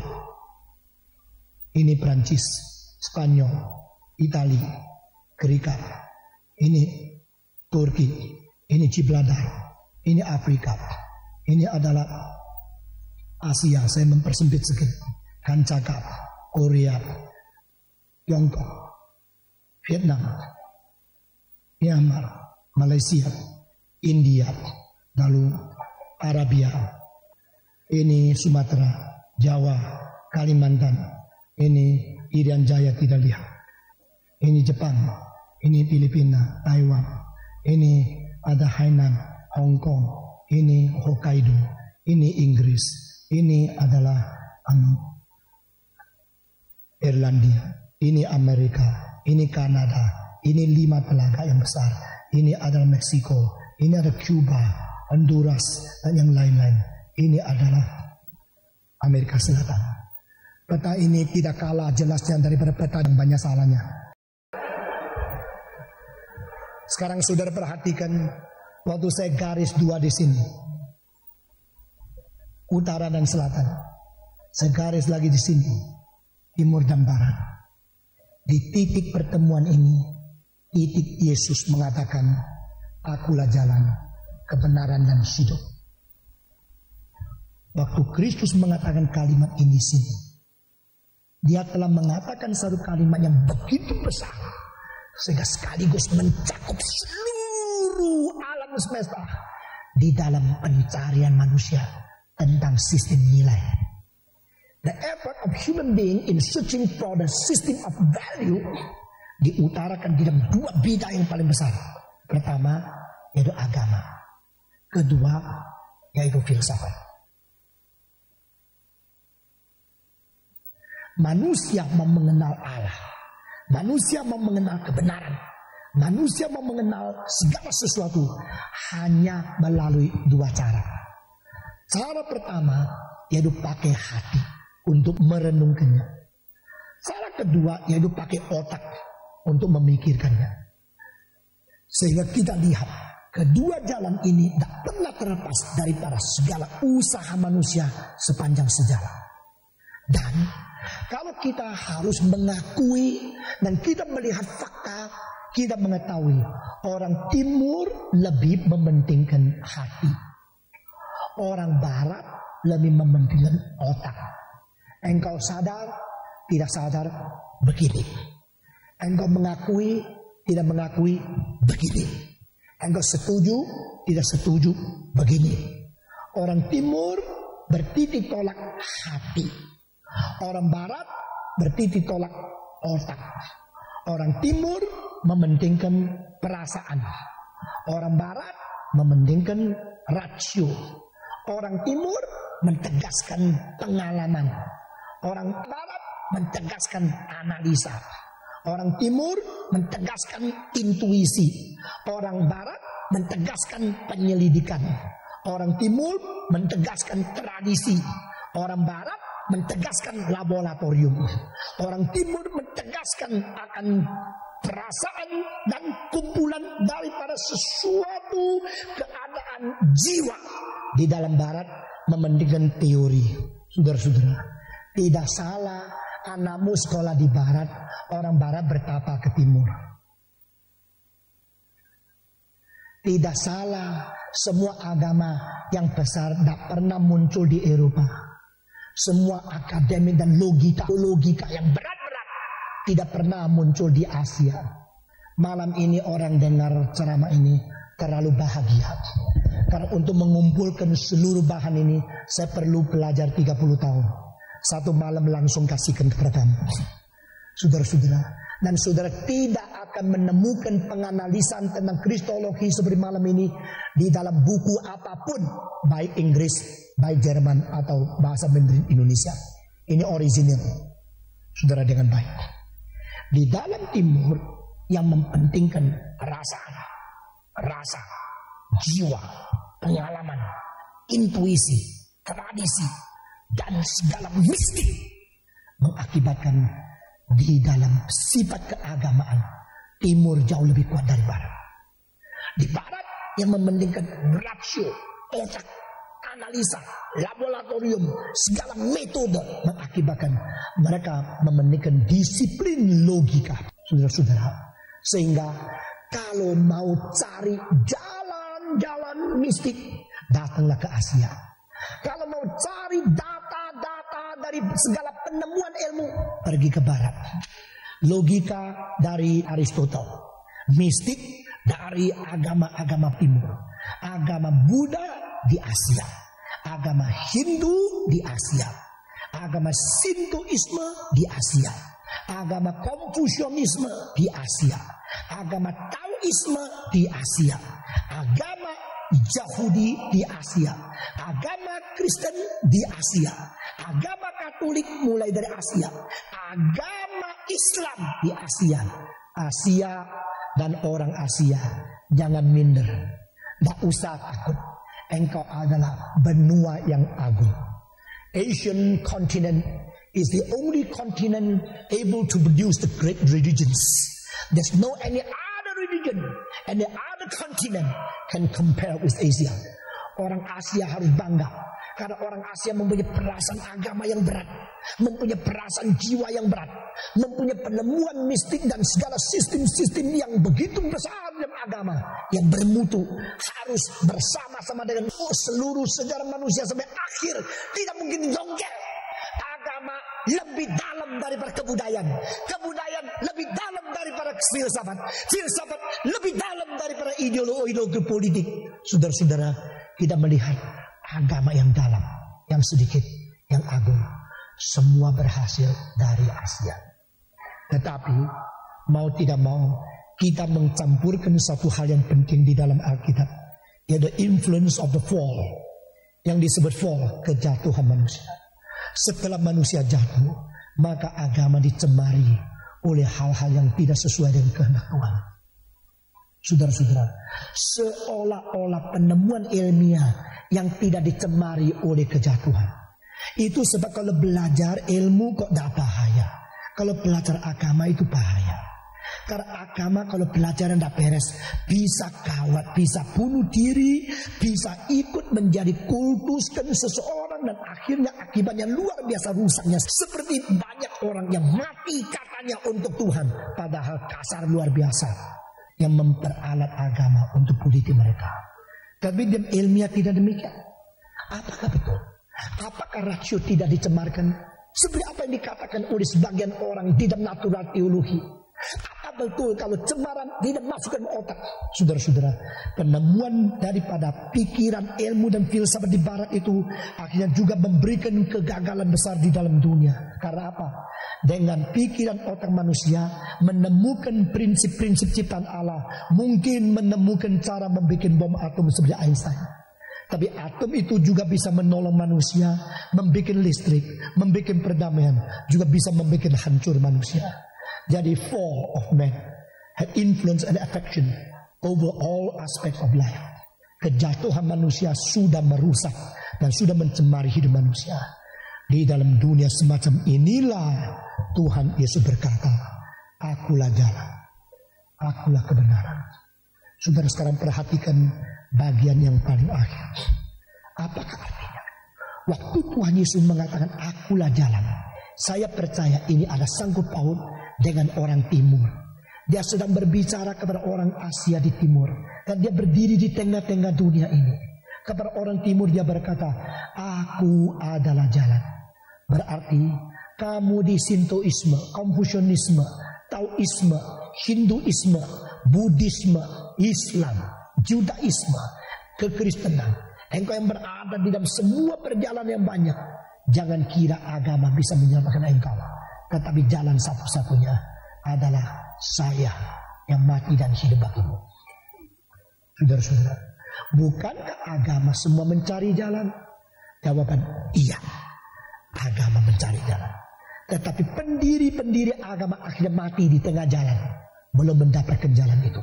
ini Prancis, Spanyol, Italia, Grecia, ini Turki, ini Gibraltar, ini Afrika, ini adalah Asia. Saya mempersempit sedikit. Kancaka, Korea, Tiongkok, Vietnam, Myanmar, Malaysia, India, lalu Arabia, ini Sumatera, Jawa, Kalimantan, ini Irian Jaya tidak lihat, ini Jepang, ini Filipina, Taiwan, ini ada Hainan, Hong Kong, ini Hokkaido, ini Inggris, ini adalah anu, Irlandia, ini Amerika, ini Kanada, ini lima telaga yang besar, ini adalah Meksiko, ini ada Cuba, Honduras, dan yang lain-lain. Ini adalah Amerika Selatan. Peta ini tidak kalah jelasnya daripada peta yang banyak salahnya. Sekarang saudara perhatikan, waktu saya garis dua di sini, utara dan selatan, saya garis lagi di sini, timur dan barat. Di titik pertemuan ini, titik Yesus mengatakan, akulah jalan, kebenaran dan hidup. Waktu Kristus mengatakan kalimat ini sini, dia telah mengatakan satu kalimat yang begitu besar. sehingga sekaligus mencakup seluruh alam semesta di dalam pencarian manusia tentang sistem nilai. The effort of human being in searching for the system of value diutarakan di dalam dua bidang yang paling besar. Pertama yaitu agama, kedua yaitu filsafat. Manusia mau mengenal Allah, manusia mau mengenal kebenaran, manusia mau mengenal segala sesuatu hanya melalui dua cara. Cara pertama yaitu pakai hati untuk merenungkannya. Cara kedua yaitu pakai otak untuk memikirkannya. Sehingga kita lihat kedua jalan ini tidak pernah terlepas daripada segala usaha manusia sepanjang sejarah. Dan kalau kita harus mengakui dan kita melihat fakta, kita mengetahui orang timur lebih mementingkan hati, orang barat lebih mementingkan otak. Engkau sadar, tidak sadar, begini. Engkau mengakui, tidak mengakui, begini. Engkau setuju, tidak setuju, begini. Orang timur bertitik tolak hati, orang barat bertitik tolak otak. Orang timur mementingkan perasaan, orang barat mementingkan rasio. Orang timur mentegaskan pengalaman, orang barat mentegaskan analisa. Orang timur mentegaskan intuisi, orang barat mentegaskan penyelidikan. Orang timur mentegaskan tradisi, orang barat mentegaskan laboratorium. Orang timur mentegaskan akan perasaan dan kumpulan daripada sesuatu keadaan jiwa. Di dalam barat mementingkan teori. Saudara-saudara, tidak salah anakmu sekolah di barat, orang barat bertapa ke timur. Tidak salah semua agama yang besar tidak pernah muncul di Eropa. Semua akademik dan logika logika yang berat-berat tidak pernah muncul di Asia. Malam ini orang dengar ceramah ini terlalu bahagia. Karena untuk mengumpulkan seluruh bahan ini saya perlu belajar tiga puluh tahun. Satu malam langsung kasihkan kepada kamu, saudara-saudara. Dan saudara tidak akan menemukan penganalisan tentang kristologi seperti malam ini di dalam buku apapun, baik Inggris, baik Jerman atau bahasa Mandarin Indonesia. Ini original, saudara, dengan baik. Di dalam timur yang mempentingkan rasa, rasa, jiwa, pengalaman, intuisi, tradisi, dan segala mistik mengakibatkan di dalam sifat keagamaan timur jauh lebih kuat dari barat. Di barat yang mementingkan rasio, otak, analisa, laboratorium, segala metode mengakibatkan mereka mementingkan disiplin logika, saudara-saudara. Sehingga kalau mau cari jalan-jalan mistik, datanglah ke Asia. Kalau mau cari data-data dari segala penemuan ilmu, pergi ke barat. Logika dari Aristotle, mistik dari agama-agama timur, agama Buddha di Asia, agama Hindu di Asia, agama Sintoisme di Asia, agama Konfusianisme di Asia, agama Taoisme di Asia, agama Yahudi di Asia, agama Kristen di Asia, agama Katolik mulai dari Asia, agama Islam di Asia. Asia dan orang Asia, jangan minder, tidak usah takut. Engkau adalah benua yang agung. Asian continent is the only continent able to produce the great religions. There's no any other religion, any other continent can compare with Asia. Orang Asia harus bangga karena orang Asia mempunyai perasaan agama yang berat, mempunyai perasaan jiwa yang berat, mempunyai penemuan mistik dan segala sistem-sistem yang begitu besar dalam agama yang bermutu, harus bersama-sama dengan seluruh sejarah manusia sampai akhir, tidak mungkin jongkel. Agama lebih dalam dalam daripada kebudayaan. Kebudayaan lebih dalam daripada filsafat. Filsafat lebih dalam daripada ideologi politik. Saudara-saudara, kita melihat agama yang dalam, yang sedikit, yang agung, semua berhasil dari Asia. Tetapi mau tidak mau kita mencampurkan satu hal yang penting di dalam Alkitab, yaitu influence of the fall, yang disebut fall, kejatuhan manusia. Setelah manusia jatuh, maka agama dicemari oleh hal-hal yang tidak sesuai dengan kehendak Tuhan. Saudara-saudara, seolah-olah penemuan ilmiah yang tidak dicemari oleh kejatuhan. Itu sebab kalau belajar ilmu kok tidak bahaya. Kalau belajar agama itu bahaya. Karena agama kalau pelajaran tidak beres, bisa kawat, bisa bunuh diri, bisa ikut menjadi kultuskan seseorang, dan akhirnya akibatnya luar biasa rusaknya. Seperti banyak orang yang mati katanya untuk Tuhan, padahal kasar luar biasa, yang memperalat agama untuk politik mereka. Tapi dalam ilmiah tidak demikian. Apakah betul? Apakah rasio tidak dicemarkan? Seperti apa yang dikatakan oleh sebagian orang di dalam natural teologi. Apa betul kalau cemaran tidak masuk ke otak? Saudara-saudara, penemuan daripada pikiran, ilmu dan filsafat di barat itu akhirnya juga memberikan kegagalan besar di dalam dunia. Karena apa? Dengan pikiran otak manusia menemukan prinsip-prinsip ciptaan Allah, mungkin menemukan cara membuat bom atom seperti Einstein. Tapi atom itu juga bisa menolong manusia, membuat listrik, membuat perdamaian, juga bisa membuat hancur manusia. Jadi fall of man had influence and affection over all aspects of life. Kejatuhan manusia sudah merusak dan sudah mencemari hidup manusia. Di dalam dunia semacam inilah Tuhan Yesus berkata, akulah jalan, akulah kebenaran. Saudara sekarang perhatikan bagian yang paling akhir. Apakah artinya? Waktu Tuhan Yesus mengatakan akulah jalan, saya percaya ini ada sangkut paut dengan orang timur. Dia sedang berbicara kepada orang Asia di timur, dan dia berdiri di tengah-tengah dunia ini. Kepada orang timur dia berkata, aku adalah jalan. Berarti kamu di Sintoisme, Konfusianisme, Taoisme, Hinduisme, Buddhisme, Islam, Judaisme, kekristenan, engkau yang berada di dalam semua perjalanan yang banyak, jangan kira agama bisa menyelamatkan engkau. Tetapi jalan satu-satunya adalah saya yang mati dan hidup bagimu. Saudara-saudara, bukankah agama semua mencari jalan? Jawaban iya, agama mencari jalan. Tetapi pendiri-pendiri agama akhirnya mati di tengah jalan, belum mendapatkan jalan itu.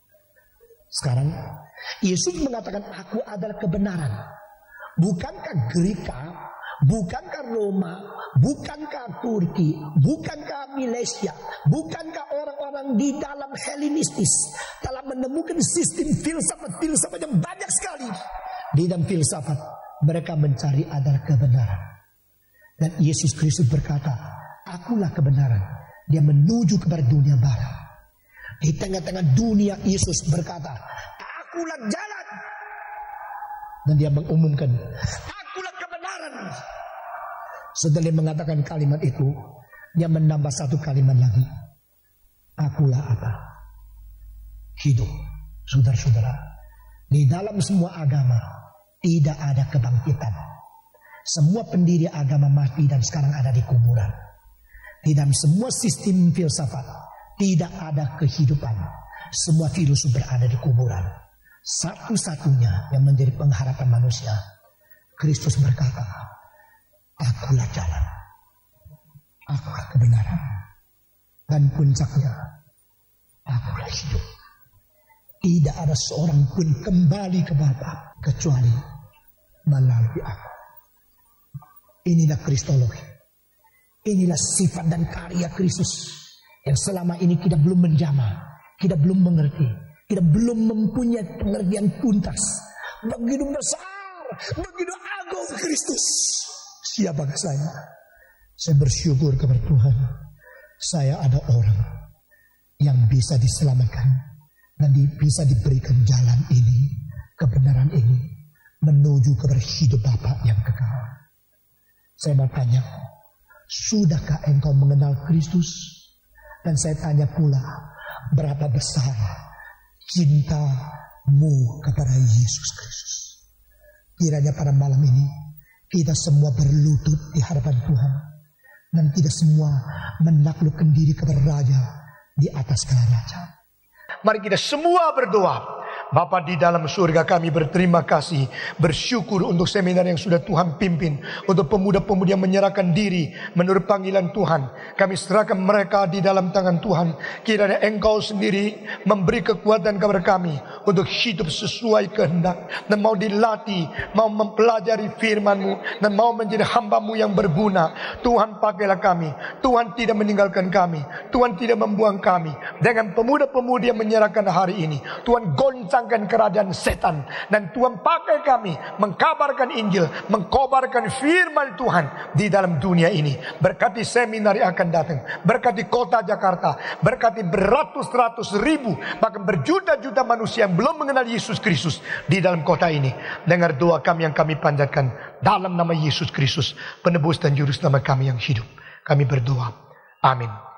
Sekarang Yesus mengatakan aku adalah kebenaran. Bukankah Greka, bukankah Roma, bukankah Turki, bukankah Malaysia, bukankah orang-orang di dalam Helenistis telah menemukan sistem filsafat-filsafat yang banyak sekali. Di dalam filsafat mereka mencari adalah kebenaran. Dan Yesus Kristus berkata, akulah kebenaran. Dia menuju kepada dunia barat. Di tengah-tengah dunia Yesus berkata, akulah jalan. Dan dia mengumumkan, akulah kebenaran. Setelah mengatakan kalimat itu, dia menambah satu kalimat lagi. Akulah apa? Hidup. Saudara-saudara, di dalam semua agama tidak ada kebangkitan. Semua pendiri agama mati dan sekarang ada di kuburan. Di dalam semua sistem filsafat tidak ada kehidupan. Semua filsuf berada di kuburan. Satu-satunya yang menjadi pengharapan manusia, Kristus berkata, akulah jalan, akulah kebenaran, dan puncaknya, akulah hidup. Tidak ada seorang pun kembali ke Bapa kecuali melalui aku. Inilah kristologi. Inilah sifat dan karya Kristus yang selama ini kita belum menjamah, kita belum mengerti, kita belum mempunyai pengertian tuntas. Begitu besar, begitu agung Kristus. Siapakah saya? Saya bersyukur kepada Tuhan. Saya ada orang yang bisa diselamatkan dan di, bisa diberikan jalan ini, kebenaran ini, menuju kepada hidup Bapa yang kekal. Saya mau tanya, Sudahkah engkau mengenal Kristus? Dan saya tanya pula, berapa besar cintamu kepada Yesus Kristus? Kiranya pada malam ini kita semua berlutut di hadapan Tuhan, dan kita semua menaklukkan diri kepada Raja di atas segala raja. Mari kita semua berdoa. Bapa di dalam surga, kami berterima kasih, bersyukur untuk seminar yang sudah Tuhan pimpin, untuk pemuda-pemudi yang menyerahkan diri menurut panggilan Tuhan. Kami serahkan mereka di dalam tangan Tuhan. Kiranya Engkau sendiri memberi kekuatan kepada kami untuk hidup sesuai kehendak, dan mau dilatih, mau mempelajari firman-Mu, dan mau menjadi hamba-Mu yang berguna. Tuhan, pakailah kami. Tuhan tidak meninggalkan kami. Tuhan tidak membuang kami. Dengan pemuda-pemudi yang menyerahkan hari ini, Tuhan goncangkan kerajaan setan, dan Tuhan pakai kami mengkabarkan Injil, mengkobarkan firman Tuhan di dalam dunia ini. Berkati seminar yang akan datang, berkati kota Jakarta, berkati beratus-ratus ribu, bahkan berjuta-juta manusia yang belum mengenal Yesus Kristus di dalam kota ini. Dengar doa kami yang kami panjatkan dalam nama Yesus Kristus, penebus dan juru selamat kami yang hidup. Kami berdoa. Amin.